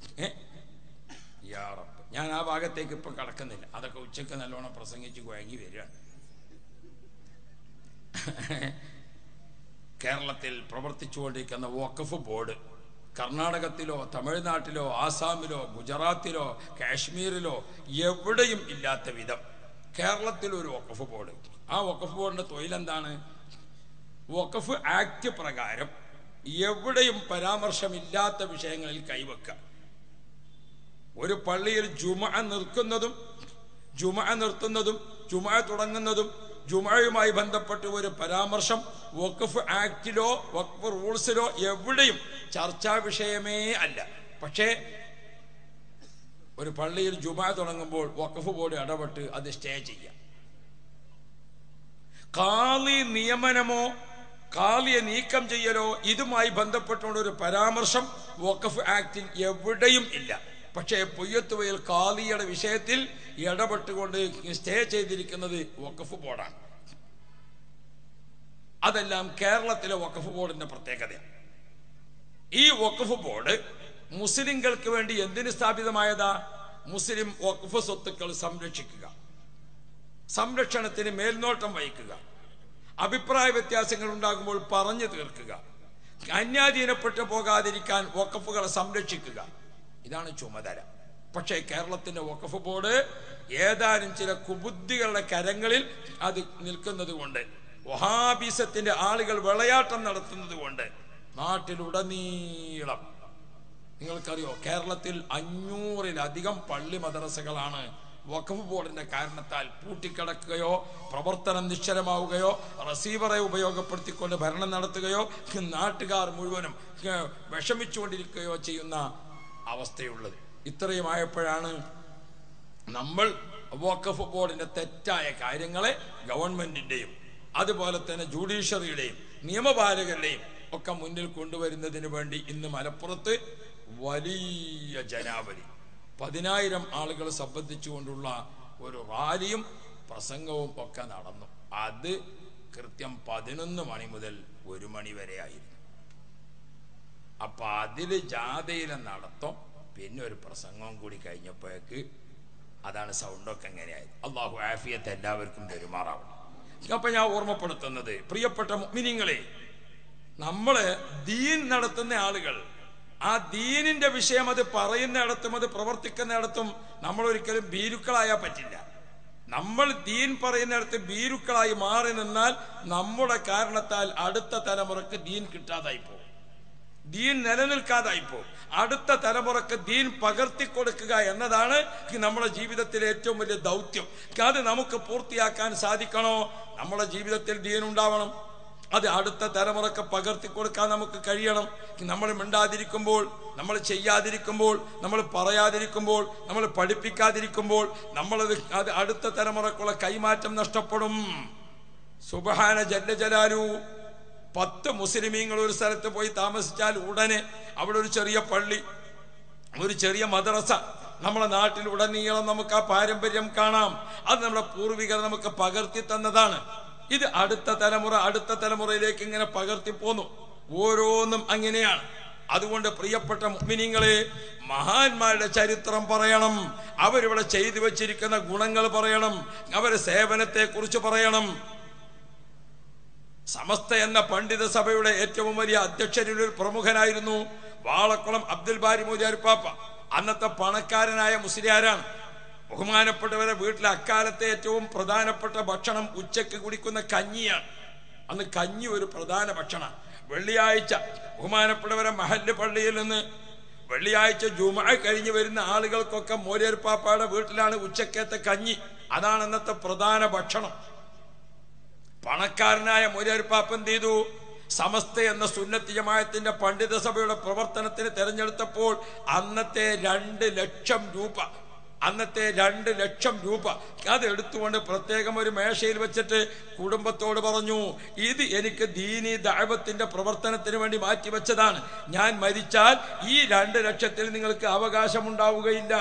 യാ റബ്ബ്. ഞാൻ ആ ഭാഗത്തേക്ക് ഇപ്പൊ കടക്കുന്നില്ല. അതൊക്കെ ഉച്ചക്ക് നല്ലോണം പ്രസംഗിച്ച് കുഴങ്ങി വരികയാണ്. കേരളത്തിൽ പ്രവർത്തിച്ചുകൊണ്ടിരിക്കുന്ന വഖഫ് ബോർഡ് കർണാടകത്തിലോ തമിഴ്നാട്ടിലോ ആസാമിലോ ഗുജറാത്തിലോ കാശ്മീരിലോ എവിടെയും ഇല്ലാത്ത വിധം കേരളത്തിൽ ഒരു വഖഫ് ബോർഡ്. ആ വഖഫ് ബോർഡിന്റെ തൊഴിലെന്താണ്? വഖഫ് ആക്ട് പ്രകാരം എവിടെയും പരാമർശമില്ലാത്ത വിഷയങ്ങളിൽ കൈവെക്കുക. ഒരു പള്ളിയിൽ ജുമുഅ നിർത്തുന്നതും ജുമുഅ തുടങ്ങുന്നതും ജുമുഅയുമായി ബന്ധപ്പെട്ട് ഒരു പരാമർശം വഖഫ് ആക്ടിലോ വഖഫ് റൂൾസിലോ എവിടെയും ചർച്ചാ വിഷയമേ അല്ല. പക്ഷേ ഒരു പള്ളിയിൽ ജുമുഅ തുടങ്ങുമ്പോൾ വഖഫ് ബോർഡ് ഇടപെട്ട് അത് സ്റ്റേ ചെയ്യാം. ഖാളി നിയമനമോ ഖാളിയെ നീക്കം ചെയ്യലോ ഇതുമായി ബന്ധപ്പെട്ടുള്ള ഒരു പരാമർശം വഖഫ് ആക്ടിൽ എവിടെയും ഇല്ല. പക്ഷേ പൊയ്യത്തുവയിൽ ഖാളിയുടെ വിഷയത്തിൽ ഇടപെട്ടുകൊണ്ട് സ്റ്റേ ചെയ്തിരിക്കുന്നത് വഖഫ് ബോർഡാണ്. അതെല്ലാം കേരളത്തിലെ വഖഫ് ബോർഡിന്റെ പ്രത്യേകതയാണ്. ഈ വഖഫ് ബോർഡ് മുസ്ലിങ്ങൾക്ക് വേണ്ടി എന്തിന് സ്ഥാപിതമായതാ? മുസ്ലിം വഖഫ് സ്വത്തുക്കൾ സംരക്ഷിക്കുക, സംരക്ഷണത്തിന് മേൽനോട്ടം വഹിക്കുക, അഭിപ്രായ വ്യത്യാസങ്ങൾ ഉണ്ടാകുമ്പോൾ പറഞ്ഞു തീർക്കുക, അന്യാധീനപ്പെട്ടു പോകാതിരിക്കാൻ വഖഫുകളെ സംരക്ഷിക്കുക. ഇതാണ് ചുമതല. പക്ഷേ കേരളത്തിന്റെ വഖഫ് ബോർഡ് ഏതാനും ചില കുബുദ്ധികളുടെ കരങ്ങളിൽ അത് നിൽക്കുന്നത് കൊണ്ട്, വഹാബിസത്തിന്റെ ആളുകൾ വിളയാട്ടം നടത്തുന്നത് കൊണ്ട് നാട്ടിലുടനീളം നിങ്ങൾക്കറിയോ കേരളത്തിൽ 500-ലധികം പള്ളി മദ്രസകളാണ് വഖഫ് ബോർഡിന്റെ കാരണത്താൽ പൂട്ടിക്കിടക്കുകയോ പ്രവർത്തനം നിശ്ചലമാവുകയോ റിസീവറെ ഉപയോഗപ്പെടുത്തിക്കൊണ്ട് ഭരണം നടത്തുകയോ നാട്ടുകാർ മുഴുവനും വിഷമിച്ചുകൊണ്ടിരിക്കുകയോ ചെയ്യുന്ന അവസ്ഥയുള്ളത്. ഇത്രയുമായപ്പോഴാണ് നമ്മൾ വഖഫ് ബോർഡിന്റെ തെറ്റായ കാര്യങ്ങളെ ഗവൺമെന്റിന്റെയും അതുപോലെ തന്നെ ജുഡീഷ്യറിയുടെയും നിയമപാലകരുടെയും ഒക്കെ മുന്നിൽ കൊണ്ടുവരുന്നതിന് വേണ്ടി ഇന്ന് മലപ്പുറത്ത് വലിയ ജനാവലി 10,000 ആളുകൾ സംബന്ധിച്ചുകൊണ്ടുള്ള ഒരു റാലിയും പ്രസംഗവും ഒക്കെ നടന്നു. അത് കൃത്യം 11 മണി മുതൽ 1 മണി വരെ ആയിരുന്നു. അപ്പൊ അതില് ജാഥയിലെ നടത്തം പിന്നെ ഒരു പ്രസംഗവും കൂടി കഴിഞ്ഞപ്പോഴേക്ക് അതാണ് സൗണ്ടൊക്കെ എങ്ങനെയായത്. അള്ളാഹു ആഫിയത്ത് എല്ലാവർക്കും പെരുമാറാവണം. അപ്പൊ ഞാൻ ഓർമ്മപ്പെടുത്തുന്നത്, പ്രിയപ്പെട്ട മുഅ്മിനീങ്ങളെ, നമ്മള് ദീൻ നടത്തുന്ന ആളുകൾ ആ ദീനിന്റെ വിഷയം അത് പറയുന്നിടത്തും അത് പ്രവർത്തിക്കുന്നിടത്തും നമ്മൾ ഒരിക്കലും ഭീരുക്കളായാൽ പറ്റില്ല. നമ്മൾ ദീൻ പറയുന്നിടത്ത് ഭീരുക്കളായി മാറി നിന്നാൽ നമ്മുടെ കാരണത്താൽ അടുത്ത തലമുറക്ക് ദീൻ കിട്ടാതായി പോകും, ദീൻ നിലനിൽക്കാതായി പോകും. അടുത്ത തലമുറക്ക് ദീൻ പകർത്തി കൊടുക്കുക എന്നതാണ് നമ്മുടെ ജീവിതത്തിലെ ഏറ്റവും വലിയ ദൗത്യം. അത് നമുക്ക് പൂർത്തിയാക്കാൻ സാധിക്കണോ? നമ്മുടെ ജീവിതത്തിൽ ദീൻ ഉണ്ടാവണം, അത് അടുത്ത തലമുറക്ക് പകർത്തി കൊടുക്കാൻ നമുക്ക് കഴിയണം. നമ്മൾ മിണ്ടാതിരിക്കുമ്പോൾ, നമ്മൾ ചെയ്യാതിരിക്കുമ്പോൾ, നമ്മൾ പറയാതിരിക്കുമ്പോൾ, നമ്മൾ പഠിപ്പിക്കാതിരിക്കുമ്പോൾ നമ്മളത് അത് അടുത്ത തലമുറക്കുള്ള കൈമാറ്റം നഷ്ടപ്പെടും. സുബ്ഹാന ജല്ല ജലാലു. 10 മുസ്ലിമീങ്ങൾ ഒരു സ്ഥലത്ത് പോയി താമസിച്ചാൽ ഉടനെ അവിടെ ഒരു ചെറിയ പള്ളി, ഒരു ചെറിയ മദ്രസ നമ്മുടെ നാട്ടിൽ ഉടനീളം നമുക്ക് ആ പാരമ്പര്യം കാണാം. അത് നമ്മുടെ പൂർവികർ നമുക്ക് പകർത്തി തന്നതാണ്. ഇത് അടുത്ത തലമുറയിലേക്ക് ഇങ്ങനെ പകർത്തി പോന്നു. ഓരോന്നും അങ്ങനെയാണ്. അതുകൊണ്ട് പ്രിയപ്പെട്ട മുഅ്മിനീങ്ങളെ, മഹാന്മാരുടെ ചരിത്രം പറയണം, അവരിവിടെ ചെയ്തു വെച്ചിരിക്കുന്ന ഗുണങ്ങൾ പറയണം, അവരുടെ സേവനത്തെ കുറിച്ച് പറയണം. സമസ്ത എന്ന പണ്ഡിത സഭയുടെ ഏറ്റവും വലിയ അധ്യക്ഷരിൽ ഒരു പ്രമുഖനായിരുന്നു വാളക്കുളം അബ്ദുൽ ബാരി മുജാഹിർ പാപ്പ. അന്നത്തെ പണക്കാരനായ മുസ്ലിയാരാണ്. ബഹുമാനപ്പെട്ടവരെ വീട്ടിലെ അക്കാലത്തെ ഏറ്റവും പ്രധാനപ്പെട്ട ഭക്ഷണം ഉച്ചയ്ക്ക് കുടിക്കുന്ന കഞ്ഞിയാണ്. അന്ന് കഞ്ഞി ഒരു പ്രധാന ഭക്ഷണം. വെള്ളിയാഴ്ച ബഹുമാനപ്പെട്ടവരെ മഹല്ല് പള്ളിയിൽ നിന്ന് വെള്ളിയാഴ്ച ജുമുഅ കഴിഞ്ഞ് വരുന്ന ആളുകൾക്കൊക്കെ മോലിയർ പാപ്പയുടെ വീട്ടിലാണ് ഉച്ചക്കത്തെ കഞ്ഞി. അതാണ് അന്നത്തെ പ്രധാന ഭക്ഷണം. പണക്കാരനായ മോലിയർ പാപ്പ എന്ത് ചെയ്തു? സമസ്ത എന്ന സുന്നത്തി ജമാഅത്തിന്റെ പണ്ഡിത സഭയുടെ പ്രവർത്തനത്തിന് തെരഞ്ഞെടുത്തപ്പോൾ അന്നത്തെ 2 ലക്ഷം രൂപ അന്നത്തെ 2 ലക്ഷം രൂപ അത് എടുത്തുകൊണ്ട് പ്രത്യേകം ഒരു മേശയിൽ വെച്ചിട്ട് കുടുംബത്തോട് പറഞ്ഞു, ഇത് എനിക്ക് ദീനി ദഅവത്തിന്റെ പ്രവർത്തനത്തിന് വേണ്ടി മാറ്റിവെച്ചതാണ്. ഞാൻ മരിച്ചാൽ ഈ 2 ലക്ഷത്തിൽ നിങ്ങൾക്ക് അവകാശമുണ്ടാവുകയില്ല.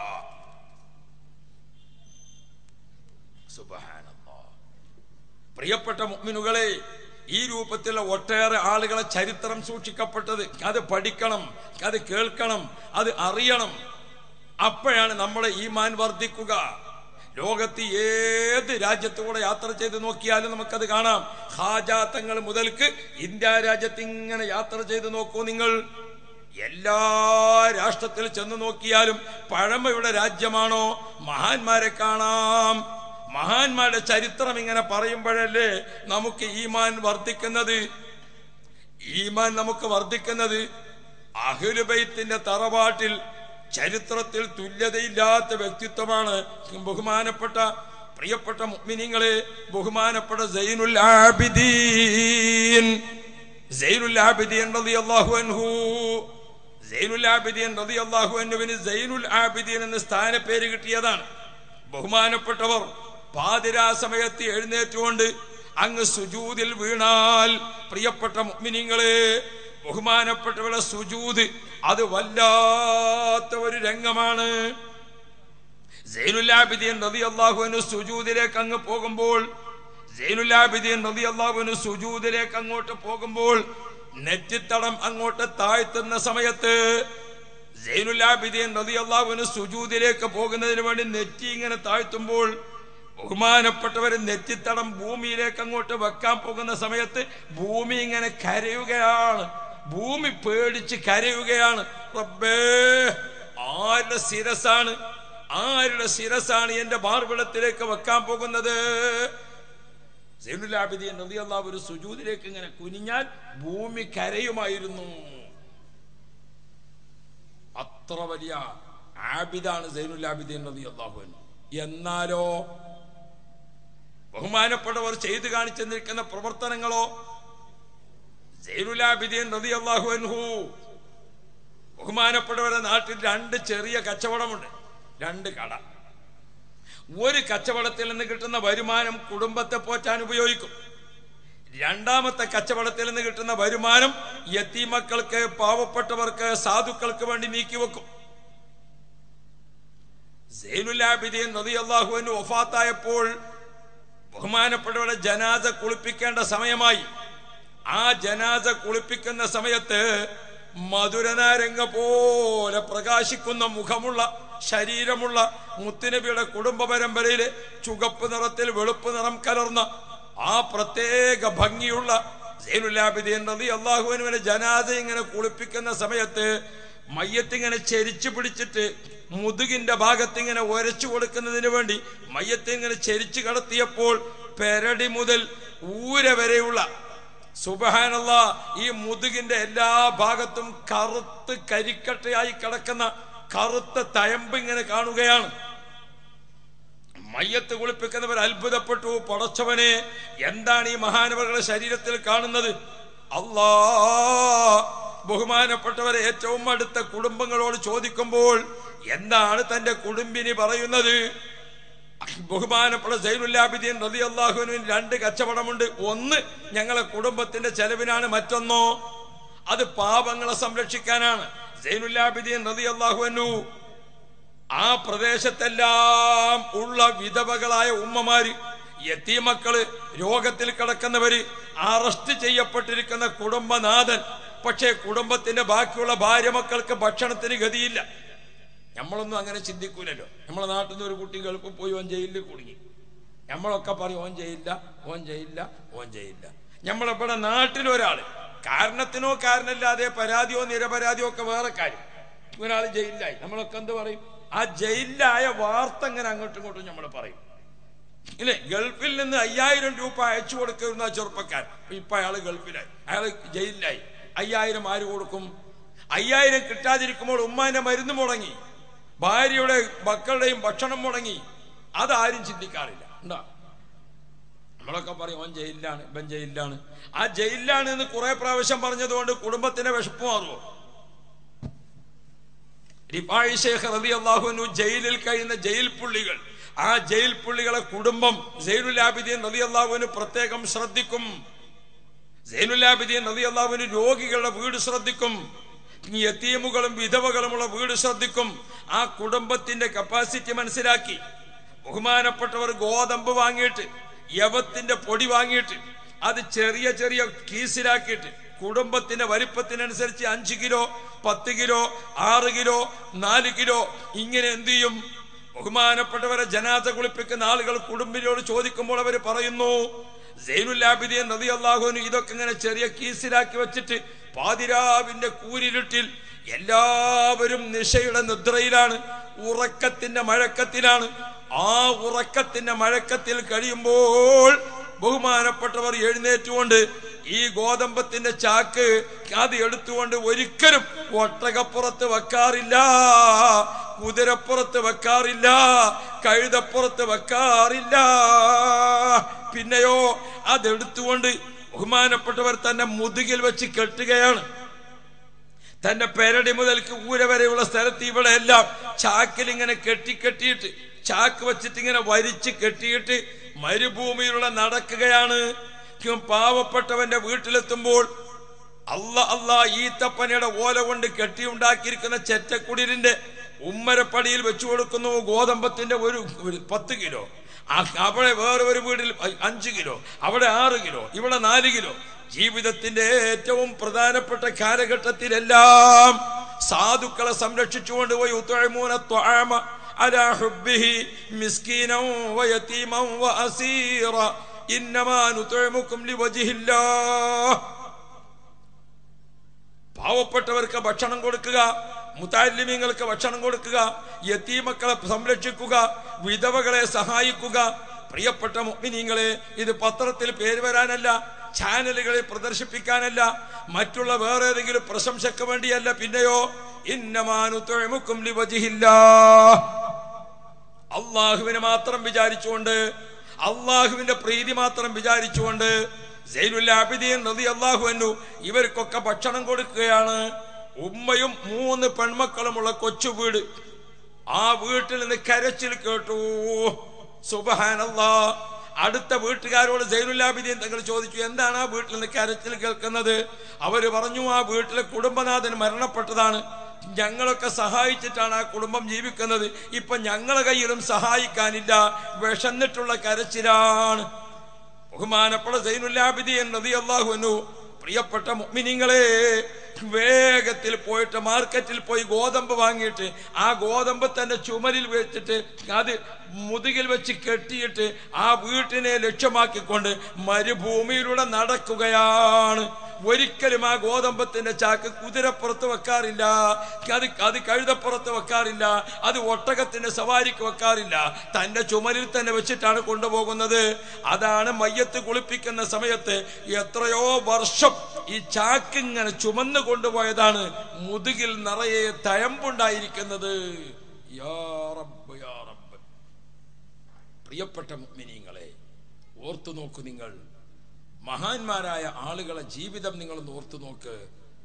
സുബ്ഹാനല്ലാഹ്. പ്രിയപ്പെട്ട മുഅ്മിനുകളെ, ഈ രൂപത്തിലുള്ള ഒട്ടേറെ ആളുകളെ ചരിത്രം സൂക്ഷിക്കപ്പെട്ടത്. അത് പഠിക്കണം, അത് കേൾക്കണം, അത് അറിയണം. അപ്പോഴാണ് നമ്മുടെ ഈമാൻ വർദ്ധിക്കുക. ലോകത്ത് ഏത് രാജ്യത്തുകൂടെ യാത്ര ചെയ്ത് നോക്കിയാലും നമുക്കത് കാണാം. ഹാജാ തങ്ങൾ മുതൽക്ക് ഇന്ത്യ രാജ്യത്ത് ഇങ്ങനെ യാത്ര ചെയ്ത് നോക്കൂ നിങ്ങൾ. എല്ലാ രാഷ്ട്രത്തിൽ ചെന്ന് നോക്കിയാലും പഴമയുടെ രാജ്യമാണോ? മഹാന്മാരെ കാണാം. മഹാന്മാരുടെ ചരിത്രം ഇങ്ങനെ പറയുമ്പോഴല്ലേ നമുക്ക് ഈമാൻ വർദ്ധിക്കുന്നത്. ഈമാൻ നമുക്ക് വർദ്ധിക്കുന്നത് അഹ്ലു ബൈത്തിന്റെ തറവാട്ടിൽ ചരിത്രത്തിൽ തുല്യതയില്ലാത്ത വ്യക്തിത്വമാണ് ബഹുമാനപ്പെട്ട പ്രിയപ്പെട്ട മുഅ്മിനീങ്ങളെ, ബഹുമാനപ്പെട്ട സൈനുൽ ആബിദീൻ റളിയല്ലാഹു അൻഹു. സൈനുൽ ആബിദീൻ റളിയല്ലാഹു അൻഹുവിന് സൈനുൽ ആബിദീൻ എന്ന സ്ഥാനപ്പേര് കിട്ടിയതാണ്. ബഹുമാനപ്പെട്ടവർ പാതിരാ സമയത്ത് എഴുന്നേറ്റുകൊണ്ട് അങ്ങ് സുജൂദിൽ വീണാൽ, പ്രിയപ്പെട്ട മുഅ്മിനീങ്ങളെ, ബഹുമാനപ്പെട്ടവരുടെ സുജൂദ് അത് വല്ലാത്ത ഒരു രംഗമാണ്. സൈനുൽ ആബിദീൻ റളിയല്ലാഹു അൻഹു സുജൂദിലേക്ക് അങ്ങ് പോകുമ്പോൾ, സൈനുൽ ആബിദീൻ റളിയല്ലാഹു അൻഹു സുജൂദിലേക്ക് അങ്ങോട്ട് പോകുമ്പോൾ നെറ്റിത്തടം അങ്ങോട്ട് താഴ്ത്തുന്ന സമയത്ത് സൈനുൽ ആബിദീൻ റളിയല്ലാഹു അൻഹു സുജൂദിലേക്ക് പോകുന്നതിന് വേണ്ടി നെറ്റി ഇങ്ങനെ താഴ്ത്തുമ്പോൾ ബഹുമാനപ്പെട്ടവർ നെറ്റിത്തടം ഭൂമിയിലേക്ക് അങ്ങോട്ട് വെക്കാൻ പോകുന്ന സമയത്ത് ഭൂമി ഇങ്ങനെ കരയുകയാണ്. ഭൂമി പേടിച്ച് കരയുകയാണ്. റബ്ബേ, ആരുടെ ശിരസാണ് എന്റെ മാർവിളത്തിലേക്ക് വെക്കാൻ പോകുന്നത്? സൈനുൽ ആബിദീൻ റളിയല്ലാഹു അൻഹു സുജൂദിലേക്ക് ഇങ്ങനെ കുനിഞ്ഞാൽ ഭൂമി കരയുമായിരുന്നു. അത്ര വലിയ ആബിദാണ് സൈനുൽ ആബിദീൻ റളിയല്ലാഹു അൻഹു. എന്നാലോ ബഹുമാനപ്പെട്ടവർ ചെയ്തു കാണിച്ചു നിൽക്കുന്ന പ്രവർത്തനങ്ങളോ, സൈനുൽ ആബിദീൻ റളിയല്ലാഹു അൻഹു ബഹുമാനപ്പെട്ടവരുടെ നാട്ടിൽ 2 ചെറിയ കച്ചവടമുണ്ട്, 2 കട. ഒരു കച്ചവടത്തിൽ നിന്ന് കിട്ടുന്ന വരുമാനം കുടുംബത്തെ പോറ്റാൻ ഉപയോഗിക്കും. 2ാമത്തെ കച്ചവടത്തിൽ നിന്ന് കിട്ടുന്ന വരുമാനം യതീമക്കൾക്ക്, പാവപ്പെട്ടവർക്ക്, സാധുക്കൾക്ക് വേണ്ടി നീക്കിവെക്കും. സൈനുൽ ആബിദീൻ റളിയല്ലാഹു അൻഹു വഫാത്തായപ്പോൾ ബഹുമാനപ്പെട്ടവരുടെ ജനാസ കുളിപ്പിക്കേണ്ട സമയമായി. ആ ജനാസ കുളിപ്പിക്കുന്ന സമയത്ത് മധുരനാരങ്ങ പോലെ പ്രകാശിക്കുന്ന മുഖമുള്ള, ശരീരമുള്ള മുത്തുനബിയുടെ കുടുംബ പരമ്പരയിലെ ചുവപ്പ് നിറത്തിൽ വെളുപ്പ് നിറം കലർന്ന ആ പ്രത്യേക ഭംഗിയുള്ള സൈനുൽ ആബിദീൻ റളിയല്ലാഹു അൻഹുവിനെ ജനാസ ഇങ്ങനെ കുളിപ്പിക്കുന്ന സമയത്ത് മയ്യത്തിങ്ങനെ ചെരിച്ചു പിടിച്ചിട്ട് മുതുകിന്റെ ഭാഗത്ത് ഇങ്ങനെ ഒരച്ചു കൊടുക്കുന്നതിന് വേണ്ടി മയ്യത്ത് ഇങ്ങനെ ചെരിച്ചു കടത്തിയപ്പോൾ പെരടി മുതൽ ഊര വരെയുള്ള, സുബ്ഹാനല്ലാഹ്, ഈ മുതുകിന്റെ എല്ലാ ഭാഗത്തും കറുത്ത് കരിക്കട്ടയായി കിടക്കുന്ന കറുത്ത തയമ്പ് ഇങ്ങനെ കാണുകയാണ്. മയ്യത്ത് കുളിപ്പിക്കുന്നവർ അത്ഭുതപ്പെട്ടു. പടച്ചവനെ, എന്താണ് ഈ മഹാനവരുടെ ശരീരത്തിൽ കാണുന്നത്? അല്ലാ, ബഹുമാനപ്പെട്ടവരെ ഏറ്റവും അടുത്ത കുടുംബങ്ങളോട് ചോദിക്കുമ്പോൾ എന്താണ് തന്റെ കുടുംബിനി പറയുന്നത്? ബഹുമാനപ്പെട്ട സൈനുൽ ആബിദീൻ റളിയല്ലാഹു അൻഹുവിന് 2 കച്ചവടമുണ്ട്. ഒന്ന് ഞങ്ങളെ കുടുംബത്തിന്റെ ചെലവിനാണ്, മറ്റൊന്നോ അത് പാപങ്ങളെ സംരക്ഷിക്കാനാണ്. സൈനുൽ ആബിദീൻ റളിയല്ലാഹു അൻഹു ആ പ്രദേശത്തെല്ലാം ഉള്ള വിധവകളായ ഉമ്മമാര്, യതീമക്കള്, രോഗത്തിൽ കിടക്കുന്നവര്, അറസ്റ്റ് ചെയ്യപ്പെട്ടിരിക്കുന്ന കുടുംബനാഥൻ, പക്ഷേ കുടുംബത്തിന്റെ ബാക്കിയുള്ള ഭാര്യ മക്കൾക്ക് ഭക്ഷണത്തിന് ഗതിയില്ല. നമ്മളൊന്നും അങ്ങനെ ചിന്തിക്കൂലല്ലോ. നമ്മളെ നാട്ടിൽ നിന്ന് ഒരു കുട്ടി ഗൾഫിൽ പോയി ഓൻ ജയിലിൽ കുടുങ്ങി, നമ്മളൊക്കെ പറയും ഓൻ ചെയ്യില്ല. നമ്മളിവിടെ നാട്ടിലൊരാള് കാരണത്തിനോ കാരണമില്ലാതെ പരാതിയോ നിരപരാധിയോ ഒക്കെ വേറെ കാര്യം, ഒരാൾ ജയിലിലായി, നമ്മളൊക്കെ എന്ത് പറയും? ആ ജയിലിലായ വാർത്ത ഇങ്ങനെ അങ്ങോട്ടും ഇങ്ങോട്ടും നമ്മൾ പറയും ഇല്ലേ? ഗൾഫിൽ നിന്ന് 5000 രൂപ അയച്ചു കൊടുക്കുന്ന ചെറുപ്പക്കാരൻ, ഇപ്പൊ അയാൾ ഗൾഫിലായി, അയാൾ ജയിലിലായി. 5000 ആര് കൊടുക്കും? 5000 കിട്ടാതിരിക്കുമ്പോൾ ഉമ്മാന്റെ മരുന്ന് മുടങ്ങി, ഭാര്യയുടെ മക്കളുടെയും ഭക്ഷണം മുടങ്ങി. അതാരും ചിന്തിക്കാറില്ല. ഉണ്ടാ, നമ്മളൊക്കെ പറയും ഓൻ ജയിലിലാണ്, ഇവൻ ജയിലിലാണ്. ആ ജയിലിലാണ് എന്ന് കുറെ പ്രാവശ്യം പറഞ്ഞതുകൊണ്ട് കുടുംബത്തിന്റെ വിശപ്പ് മാറുമോ? റിഫായി ശൈഖ് റളിയല്ലാഹു അൻഹു ജയിലിൽ കഴിയുന്ന ജയിൽ പുള്ളികൾ, ആ ജയിൽ പുള്ളികളെ കുടുംബം സൈനുൽ ആബിദീൻ റളിയല്ലാഹു അൻഹു പ്രത്യേകം ശ്രദ്ധിക്കും. സൈനുൽ ആബിദീൻ റളിയല്ലാഹു അൻഹു രോഗികളുടെ വീട് ശ്രദ്ധിക്കും, യതീമുകളും വിധവകളുമുള്ള വീട് ശ്രദ്ധിക്കും. ആ കുടുംബത്തിന്റെ കപ്പാസിറ്റി മനസ്സിലാക്കി ബഹുമാനപ്പെട്ടവർ ഗോതമ്പ് വാങ്ങിയിട്ട്, യവത്തിന്റെ പൊടി വാങ്ങിയിട്ട്, അത് ചെറിയ ചെറിയ കീസിലാക്കിയിട്ട് കുടുംബത്തിന്റെ വലിപ്പത്തിനനുസരിച്ച് 5 കിലോ 10 കിലോ 6 കിലോ 4 കിലോ ഇങ്ങനെ എന്ത് ചെയ്യും? ബഹുമാനപ്പെട്ടവരെ ജനാസ കുളിപ്പിക്കുന്ന ആളുകൾ കുടുംബിനോട് ചോദിക്കുമ്പോൾ അവർ പറയുന്നു, സൈനുൽ ആബിദീൻ റളിയല്ലാഹു അൻഹു ഇതൊക്കെ ഇങ്ങനെ ചെറിയ കീസിലാക്കി വെച്ചിട്ട് പാതിരാവിന്റെ കൂരിരുട്ടിൽ എല്ലാവരും നിശയുടെ നിദ്രയിലാണ്, ഉറക്കത്തിന്റെ മഴക്കത്തിലാണ്. ആ ഉറക്കത്തിന്റെ മഴക്കത്തിൽ കഴിയുമ്പോൾ ബഹുമാനപ്പെട്ടവർ എഴുന്നേറ്റുകൊണ്ട് ഈ ഗോതമ്പത്തിന്റെ ചാക്ക് അത് എടുത്തുകൊണ്ട് ഒരിക്കലും ഒട്ടകപ്പുറത്ത് വെക്കാറില്ല, കുതിരപ്പുറത്ത് വെക്കാറില്ല, കഴുതപ്പുറത്ത് വെക്കാറില്ല. പിന്നെയോ അതെടുത്തുകൊണ്ട് ബഹുമാനപ്പെട്ടവർ തന്നെ മുതുകിൽ വെച്ച് കെട്ടുകയാണ്. തന്റെ പെരടി മുതൽക്ക് ഊര വരെയുള്ള സ്ഥലത്ത് ഇവിടെ എല്ലാം ചാക്കിൽ ഇങ്ങനെ കെട്ടിയിട്ട് ചാക്ക് വെച്ചിട്ട് ഇങ്ങനെ വരിച്ച് കെട്ടിയിട്ട് മരുഭൂമിയിലൂടെ നടക്കുകയാണ്. പാവപ്പെട്ടവന്റെ വീട്ടിലെത്തുമ്പോൾ അല്ലാ ഈത്തപ്പനയുടെ ഓല കൊണ്ട് കെട്ടിയുണ്ടാക്കിയിരിക്കുന്ന ചെറ്റക്കുടിലിന്റെ ഉമ്മരപ്പടിയിൽ വെച്ചു കൊടുക്കുന്നു ഗോതമ്പത്തിന്റെ ഒരു 10 കിലോ. അവിടെ വേറെ ഒരു വീട്ടിൽ 5 കിലോ, അവിടെ 6 കിലോ, ഇവിടെ 4 കിലോ. ജീവിതത്തിന്റെ ഏറ്റവും പ്രധാനപ്പെട്ട കാലഘട്ടത്തിലെല്ലാം സാധുക്കളെ സംരക്ഷിച്ചുകൊണ്ട് പോയി ഉത്അമൂന ത്വഅമ അലാ ഹുബ്ബിഹി മിസ്കീനൻ വയതീമൻ വഅസീറ ഇന്നമാ നുത്ഇമുകും ലിവജ്ഹില്ലാഹ്. പാവപ്പെട്ടവർക്ക് ഭക്ഷണം കൊടുക്കുക, മുതഅല്ലിമീങ്ങൾക്ക് ഭക്ഷണം കൊടുക്കുക, യതീമക്കളെ സംരക്ഷിക്കുക, വിധവകളെ സഹായിക്കുക. പ്രിയപ്പെട്ട മുഅ്മിനീങ്ങളെ, ഇത് പത്രത്തിൽ പേര് വരാനല്ല, ചാനലുകളിൽ പ്രദർശിപ്പിക്കാനല്ല, മറ്റുള്ള വേറെ ഏതെങ്കിലും പ്രശംസയ്ക്ക് വേണ്ടിയല്ല. പിന്നെയോ ഇന്നമാ നുത്ഇമുകും ലിവജ്ഹില്ലാഹ്, അല്ലാഹുവിനെ മാത്രം വിചാരിച്ചുകൊണ്ട്, അല്ലാഹുവിന്റെ പ്രീതി മാത്രം വിചാരിച്ചുകൊണ്ട് സൈനുൽ ആബിദീൻ റളിയല്ലാഹു അൻഹു ഇവർക്കൊക്കെ ഭക്ഷണം കൊടുക്കുകയാണ്. ഉമ്മയും 3 പെൺമക്കളുമുള്ള കൊച്ചു വീട്. ആ വീട്ടിൽ നിന്ന് കരച്ചിൽ കേട്ടു. സുബ്ഹാനല്ലാഹ്. അടുത്ത വീട്ടുകാരോട് സൈനുൽ ആബിദീൻ തങ്ങൾ ചോദിച്ചു, എന്താണ് ആ വീട്ടിൽ നിന്ന് കരച്ചിൽ കേൾക്കുന്നത്? അവര് പറഞ്ഞു, ആ വീട്ടിലെ കുടുംബനാഥൻ മരണപ്പെട്ടതാണ്, ഞങ്ങളൊക്കെ സഹായിച്ചിട്ടാണ് ആ കുടുംബം ജീവിക്കുന്നത്, ഇപ്പൊ ഞങ്ങളെ കയ്യിലും സഹായിക്കാനില്ല, വിശന്നിട്ടുള്ള കരച്ചിലാണ്. ബഹുമാനപ്പെട്ട സൈനുൽ ആബിദീൻ റളിയല്ലാഹു അൻഹു, പ്രിയപ്പെട്ട മുഅ്മിനീങ്ങളെ, വേഗത്തിൽ പോയിട്ട് മാർക്കറ്റിൽ പോയി ഗോതമ്പ് വാങ്ങിയിട്ട് ആ ഗോതമ്പ് തന്റെ ചുമലിൽ വെച്ചിട്ട് അത് മുതുകിൽ വെച്ച് കെട്ടിയിട്ട് ആ വീട്ടിനെ ലക്ഷ്യമാക്കിക്കൊണ്ട് മരുഭൂമിയിലൂടെ നടക്കുകയാണ്. ഒരിക്കലും ആ ഗോതമ്പത്തിന്റെ ചാക്ക് കുതിരപ്പുറത്ത് വെക്കാറില്ല, അത് കഴുതപ്പുറത്ത് വെക്കാറില്ല, അത് ഒട്ടകത്തിന്റെ സവാരിക്ക് വെക്കാറില്ല, തന്റെ ചുമലിൽ തന്നെ വെച്ചിട്ടാണ് കൊണ്ടുപോകുന്നത്. അതാണ് മയ്യത്ത് കുളിപ്പിക്കുന്ന സമയത്ത് എത്രയോ വർഷം ഈ ചാക്ക് ഇങ്ങനെ ചുമന്ന് കൊണ്ടുപോയതാണ് മുതുകിൽ നിറയെ തഴമ്പുണ്ടായിരിക്കുന്നത്. യാ റബ്ബ് യാ റബ്ബ്. പ്രിയപ്പെട്ട മുഅ്മിനീങ്ങളെ, ഓർത്തു നോക്കൂ, നിങ്ങൾ മഹാന്മാരായ ആളുകളെ ജീവിതം നിങ്ങളൊന്ന് ഓർത്തു നോക്ക്.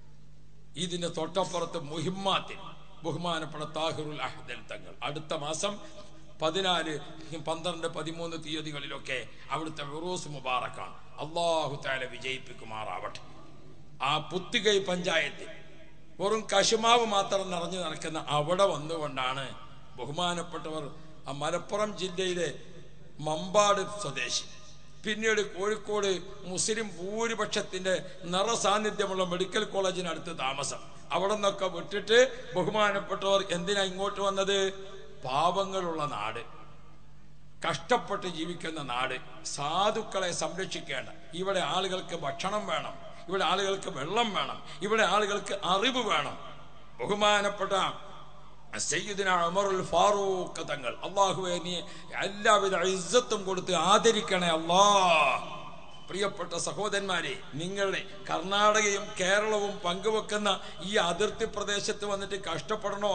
ഇതിന്റെ തൊട്ടപ്പുറത്ത് മുഹിമ്മാത്തിൽ ബഹുമാനപ്പെട്ട താഹിറുൽ അഹ്ദൽ തങ്ങൾ അടുത്ത മാസം 14, 12, 13 തീയതികളിലൊക്കെ അവിടുത്തെ ഉറൂസ് മുബാറക്കാണ്. അല്ലാഹു തആല വിജയിപ്പിക്കുമാറാവട്ടെ. ആ പുത്തികൈ പഞ്ചായത്തിൽ വെറും കശുമാവ് മാത്രം നിറഞ്ഞു നടക്കുന്ന അവിടെ വന്നുകൊണ്ടാണ് ബഹുമാനപ്പെട്ടവർ ആ മലപ്പുറം ജില്ലയിലെ മമ്പാട് സ്വദേശി, പിന്നീട് കോഴിക്കോട് മുസ്ലിം ഭൂരിപക്ഷത്തിന്റെ നിറസാന്നിധ്യമുള്ള മെഡിക്കൽ കോളേജിനടുത്ത് താമസം, അവിടെ നിന്നൊക്കെ വിട്ടിട്ട് ബഹുമാനപ്പെട്ടവർ എന്തിനാ ഇങ്ങോട്ട് വന്നത്? പാവങ്ങളുള്ള നാട്, കഷ്ടപ്പെട്ട് ജീവിക്കുന്ന നാട്, സാധുക്കളെ സംരക്ഷിക്കേണ്ട, ഇവിടെ ആളുകൾക്ക് ഭക്ഷണം വേണം, ഇവിടെ ആളുകൾക്ക് വെള്ളം വേണം, ഇവിടെ ആളുകൾക്ക് അറിവ് വേണം. ബഹുമാനപ്പെട്ട സയ്യിദുനാ ഉമറുൽ ഫാറൂഖ് തങ്ങൾ, അല്ലാഹുവേ നീ എല്ലാവിധ ഇസ്സത്തും കൊടുത്ത് ആദരിക്കണേ അല്ലാഹ്. പ്രിയപ്പെട്ട സഹോദരന്മാരെ, നിങ്ങളുടെ കർണാടകയും കേരളവും പങ്കുവെക്കുന്ന ഈ അതിർത്തി പ്രദേശത്ത് വന്നിട്ട് കഷ്ടപ്പെടണോ?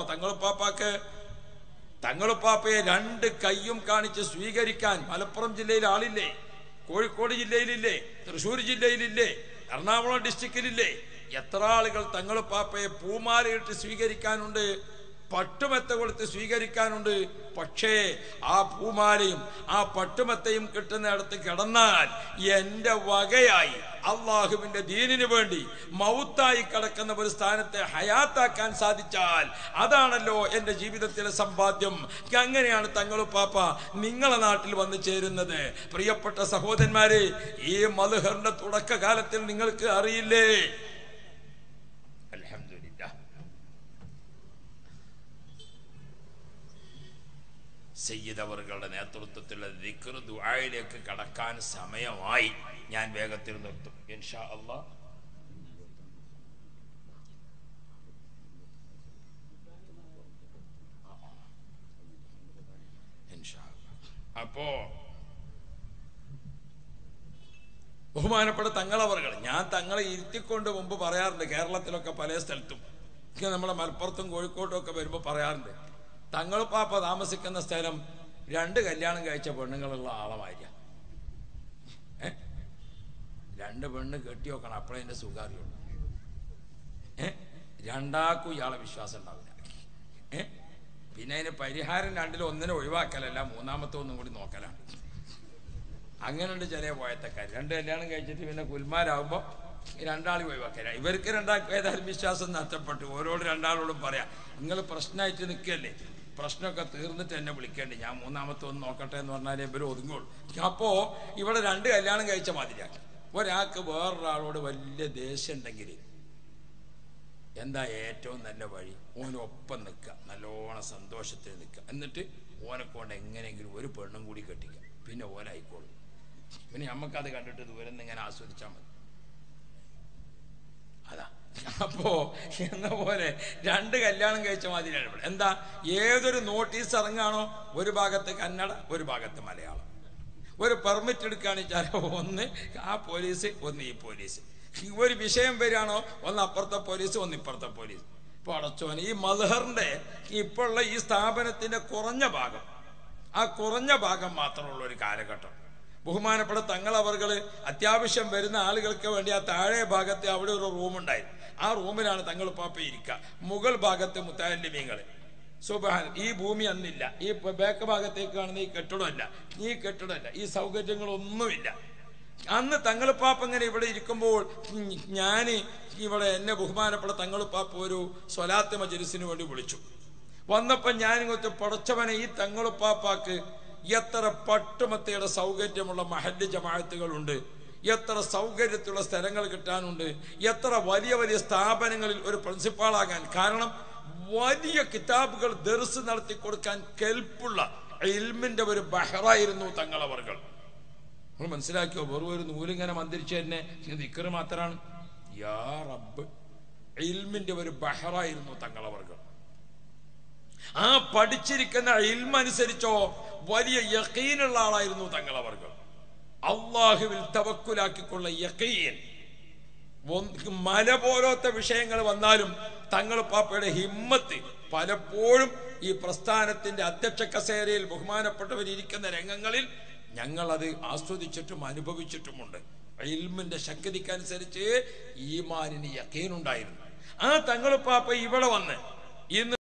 തങ്ങളുപ്പാപ്പയെ 2 കൈയും കാണിച്ച് സ്വീകരിക്കാൻ മലപ്പുറം ജില്ലയിൽ ആളില്ലേ? കോഴിക്കോട് ജില്ലയിലില്ലേ? തൃശ്ശൂർ ജില്ലയിലില്ലേ? എറണാകുളം ഡിസ്ട്രിക്റ്റിലില്ലേ? എത്ര ആളുകൾ തങ്ങളുപ്പാപ്പയെ പൂമാലയിട്ട് സ്വീകരിക്കാനുണ്ട്? പട്ടുമെത്ത കൊടുത്ത് സ്വീകരിക്കാനുണ്ട്. പക്ഷേ ആ പൂമാലയും ആ പട്ടുമെത്തയും കിട്ടുന്നിടത്ത് കിടന്നാൽ എൻ്റെ വകയായി അള്ളാഹുവിന്റെ ദീനിന് വേണ്ടി മൗത്തായി കിടക്കുന്ന ഒരു സ്ഥാനത്തെ ഹയാത്താക്കാൻ സാധിച്ചാൽ അതാണല്ലോ എൻ്റെ ജീവിതത്തിലെ സമ്പാദ്യം. അങ്ങനെയാണ് തങ്ങളുപ്പാപ്പ നിങ്ങളെ നാട്ടിൽ വന്നു ചേരുന്നത്. പ്രിയപ്പെട്ട സഹോദരന്മാരെ, ഈ മദ്ഹറിന്റെ തുടക്കകാലത്തിൽ നിങ്ങൾക്ക് അറിയില്ലേ, അൽഹംദുലില്ലാഹ്, സയ്യിദ് അവറുകളുടെ നേതൃത്വത്തിലുള്ള ദിക്ർ ദുആയിലേക്ക് കടക്കാൻ സമയമായി. ഞാൻ വേഗത്തിൽ നിർത്തും ഇൻഷാ അല്ലാഹ്. അപ്പോ ബഹുമാനപ്പെട്ട തങ്ങളവറുകൾ, ഞാൻ തങ്ങളെ ഇരുത്തിക്കൊണ്ട് മുമ്പ് പറയാറുണ്ട്, കേരളത്തിലൊക്കെ പല സ്ഥലത്തും നമ്മളെ മലപ്പുറത്തും കോഴിക്കോട്ടും ഒക്കെ വരുമ്പോൾ പറയാറുണ്ട്, തങ്ങളുപ്പാപ്പ താമസിക്കുന്ന സ്ഥലം 2 കല്യാണം കഴിച്ച പെണ്ണുങ്ങളുള്ള ആളമായിരിക്കാം. 2 പെണ്ണ് കെട്ടി വെക്കണം, അപ്പോഴേ എൻ്റെ സുഖം അറിയുള്ളൂ. രണ്ടാൾക്കും ഇയാളെ വിശ്വാസം ഉണ്ടാവില്ല. പിന്നെ അതിന് പരിഹാരം 2-ൽ 1-നെ ഒഴിവാക്കലല്ല, 3-മത്തെ ഒന്നും കൂടി നോക്കലാണ്. അങ്ങനെയുണ്ട് ചില പോയത്തക്കാർ. 2 കല്യാണം കഴിച്ചിട്ട് പിന്നെ കുൽമാരാകുമ്പോൾ 2 ഒഴിവാക്കല. ഇവർക്ക് 2 ഏതായാലും വിശ്വാസം നഷ്ടപ്പെട്ടു. ഓരോട് 2 പറയാം, നിങ്ങൾ പ്രശ്നമായിട്ട് നിൽക്കല്ലേ, പ്രശ്നമൊക്കെ തീർന്നിട്ട് എന്നെ വിളിക്കേണ്ടി, ഞാൻ 3-മത്തെ ഒന്ന് നോക്കട്ടെ എന്ന് പറഞ്ഞാലേ ഇവർ ഒതുങ്ങുള്ളൂ. അപ്പോൾ ഇവിടെ 2 കല്യാണം കഴിച്ച മാതിരിയാക്കി. ഒരാൾക്ക് വേറൊരാളോട് വലിയ ദേഷ്യം ഉണ്ടെങ്കിൽ എന്താ ഏറ്റവും നല്ല വഴി? ഓനൊപ്പം നിൽക്കുക, നല്ലോണം സന്തോഷത്തിൽ നിൽക്കുക, എന്നിട്ട് ഓനെ കൊണ്ട് എങ്ങനെയെങ്കിലും ഒരു പെണ്ണും കൂടി കെട്ടിക്കുക, പിന്നെ ഓനായിക്കോളും. പിന്നെ നമുക്കത് കണ്ടിട്ട് ദൂരം നിന്ന് ഇങ്ങനെ ആസ്വദിച്ചാൽ മതി. അതാ അപ്പോ എന്ന പോലെ 2 കല്യാണം കഴിച്ച മാതിരിയാണ് ഇവിടെ. എന്താ, ഏതൊരു നോട്ടീസ് ഇറങ്ങാണോ ഒരു ഭാഗത്ത് കന്നഡ, ഒരു ഭാഗത്ത് മലയാളം. ഒരു പെർമിറ്റ് എടുക്കുകയാണെന്ന് വെച്ചാൽ ഒന്ന് ആ പോലീസ്, ഒന്ന് ഈ പോലീസ്. ഒരു വിഷയം വരികയാണോ ഒന്ന് അപ്പുറത്തെ പോലീസ്, ഒന്ന് ഇപ്പുറത്തെ പോലീസ്. ഇപ്പോൾ അടച്ചോന് ഈ മദ്ഹറിന്റെ ഇപ്പോൾ ഉള്ള ഈ സ്ഥാപനത്തിന്റെ കുറഞ്ഞ ഭാഗം, ആ കുറഞ്ഞ ഭാഗം മാത്രമുള്ള ഒരു കാലഘട്ടം. ബഹുമാനപ്പെട്ട തങ്ങളവറുകൾ അത്യാവശ്യം വരുന്ന ആളുകൾക്ക് വേണ്ടി ആ താഴെ ഭാഗത്ത് അവിടെ ഒരു റൂമുണ്ടായിരുന്നു. ആ റൂമിലാണ് തങ്ങളുപ്പാപ്പ ഇരിക്കുക. മുകൾ ഭാഗത്ത് മുത്തഅല്ലിമീങ്ങൾ. സുബ്ഹാൻ, ഈ ഭൂമി അന്നില്ല. ഈ ബാക്ക് ഭാഗത്തേക്ക് കാണുന്ന ഈ കെട്ടിടമല്ല, ഈ സൗകര്യങ്ങളൊന്നുമില്ല. അന്ന് തങ്ങളുപ്പാപ്പ ഇങ്ങനെ ഇവിടെ ഇരിക്കുമ്പോൾ ഞാൻ ഇവിടെ എന്നെ ബഹുമാനപ്പെട്ട തങ്ങളുപ്പാപ്പ ഒരു സ്വലാത്ത് മജ്‌ലിസിന് വേണ്ടി വിളിച്ചു. വന്നപ്പോൾ ഞാനിങ്ങോട്ട് പടച്ചവനെ, ഈ തങ്ങളുപ്പാപ്പാക്ക് എത്ര പട്ടുമത്തയുടെ സൗകര്യമുള്ള മഹല്ല് ജമാഅത്തുകളുണ്ട്, എത്ര സൗകര്യത്തിലുള്ള സ്ഥലങ്ങൾ കിട്ടാനുണ്ട്, എത്ര വലിയ വലിയ സ്ഥാപനങ്ങളിൽ ഒരു പ്രിൻസിപ്പാളാകാൻ. കാരണം വലിയ കിതാബുകൾ ദർസ് നടത്തി കൊടുക്കാൻ കെൽപ്പുള്ള ഇൽമിന്റെ ഒരു ബഹറായിരുന്നു തങ്ങളവറുകൾ. നമ്മൾ മനസ്സിലാക്കിയോ? വെറും ഒരു നൂലിങ്ങനെ മന്ത്രിച്ച് തന്നെ ദിക്ർ മാത്രമാണ്. യാ റബ്ബ്, ഇൽമിന്റെ ഒരു ബഹറായിരുന്നു തങ്ങളവറുകൾ. ആ പഠിച്ചിരിക്കുന്ന ഇൽമനുസരിച്ചോ വലിയ യഖീനുള്ള ആളായിരുന്നു തങ്ങളവറുകൾ. അള്ളാഹുവിൽ തവക്കുലാക്കിക്കൊള്ള യഖീൻ. മല പോലത്തെ വിഷയങ്ങൾ വന്നാലും തങ്ങളുപ്പാപ്പയുടെ ഹിമ്മത്ത് പലപ്പോഴും ഈ പ്രസ്ഥാനത്തിന്റെ അധ്യക്ഷ കസേരയിൽ ബഹുമാനപ്പെട്ടവരിയ്ക്കുന്ന രംഗങ്ങളിൽ ഞങ്ങൾ അത് ആസ്വദിച്ചിട്ടും അനുഭവിച്ചിട്ടുമുണ്ട്. ഇൽമിന്റെ ശക്തിക്കനുസരിച്ച് ഈമാനിന് യഖീൻ ഉണ്ടായിരുന്നു. ആ തങ്ങളുപ്പാപ്പ ഇവിടെ വന്ന് ഇന്ന്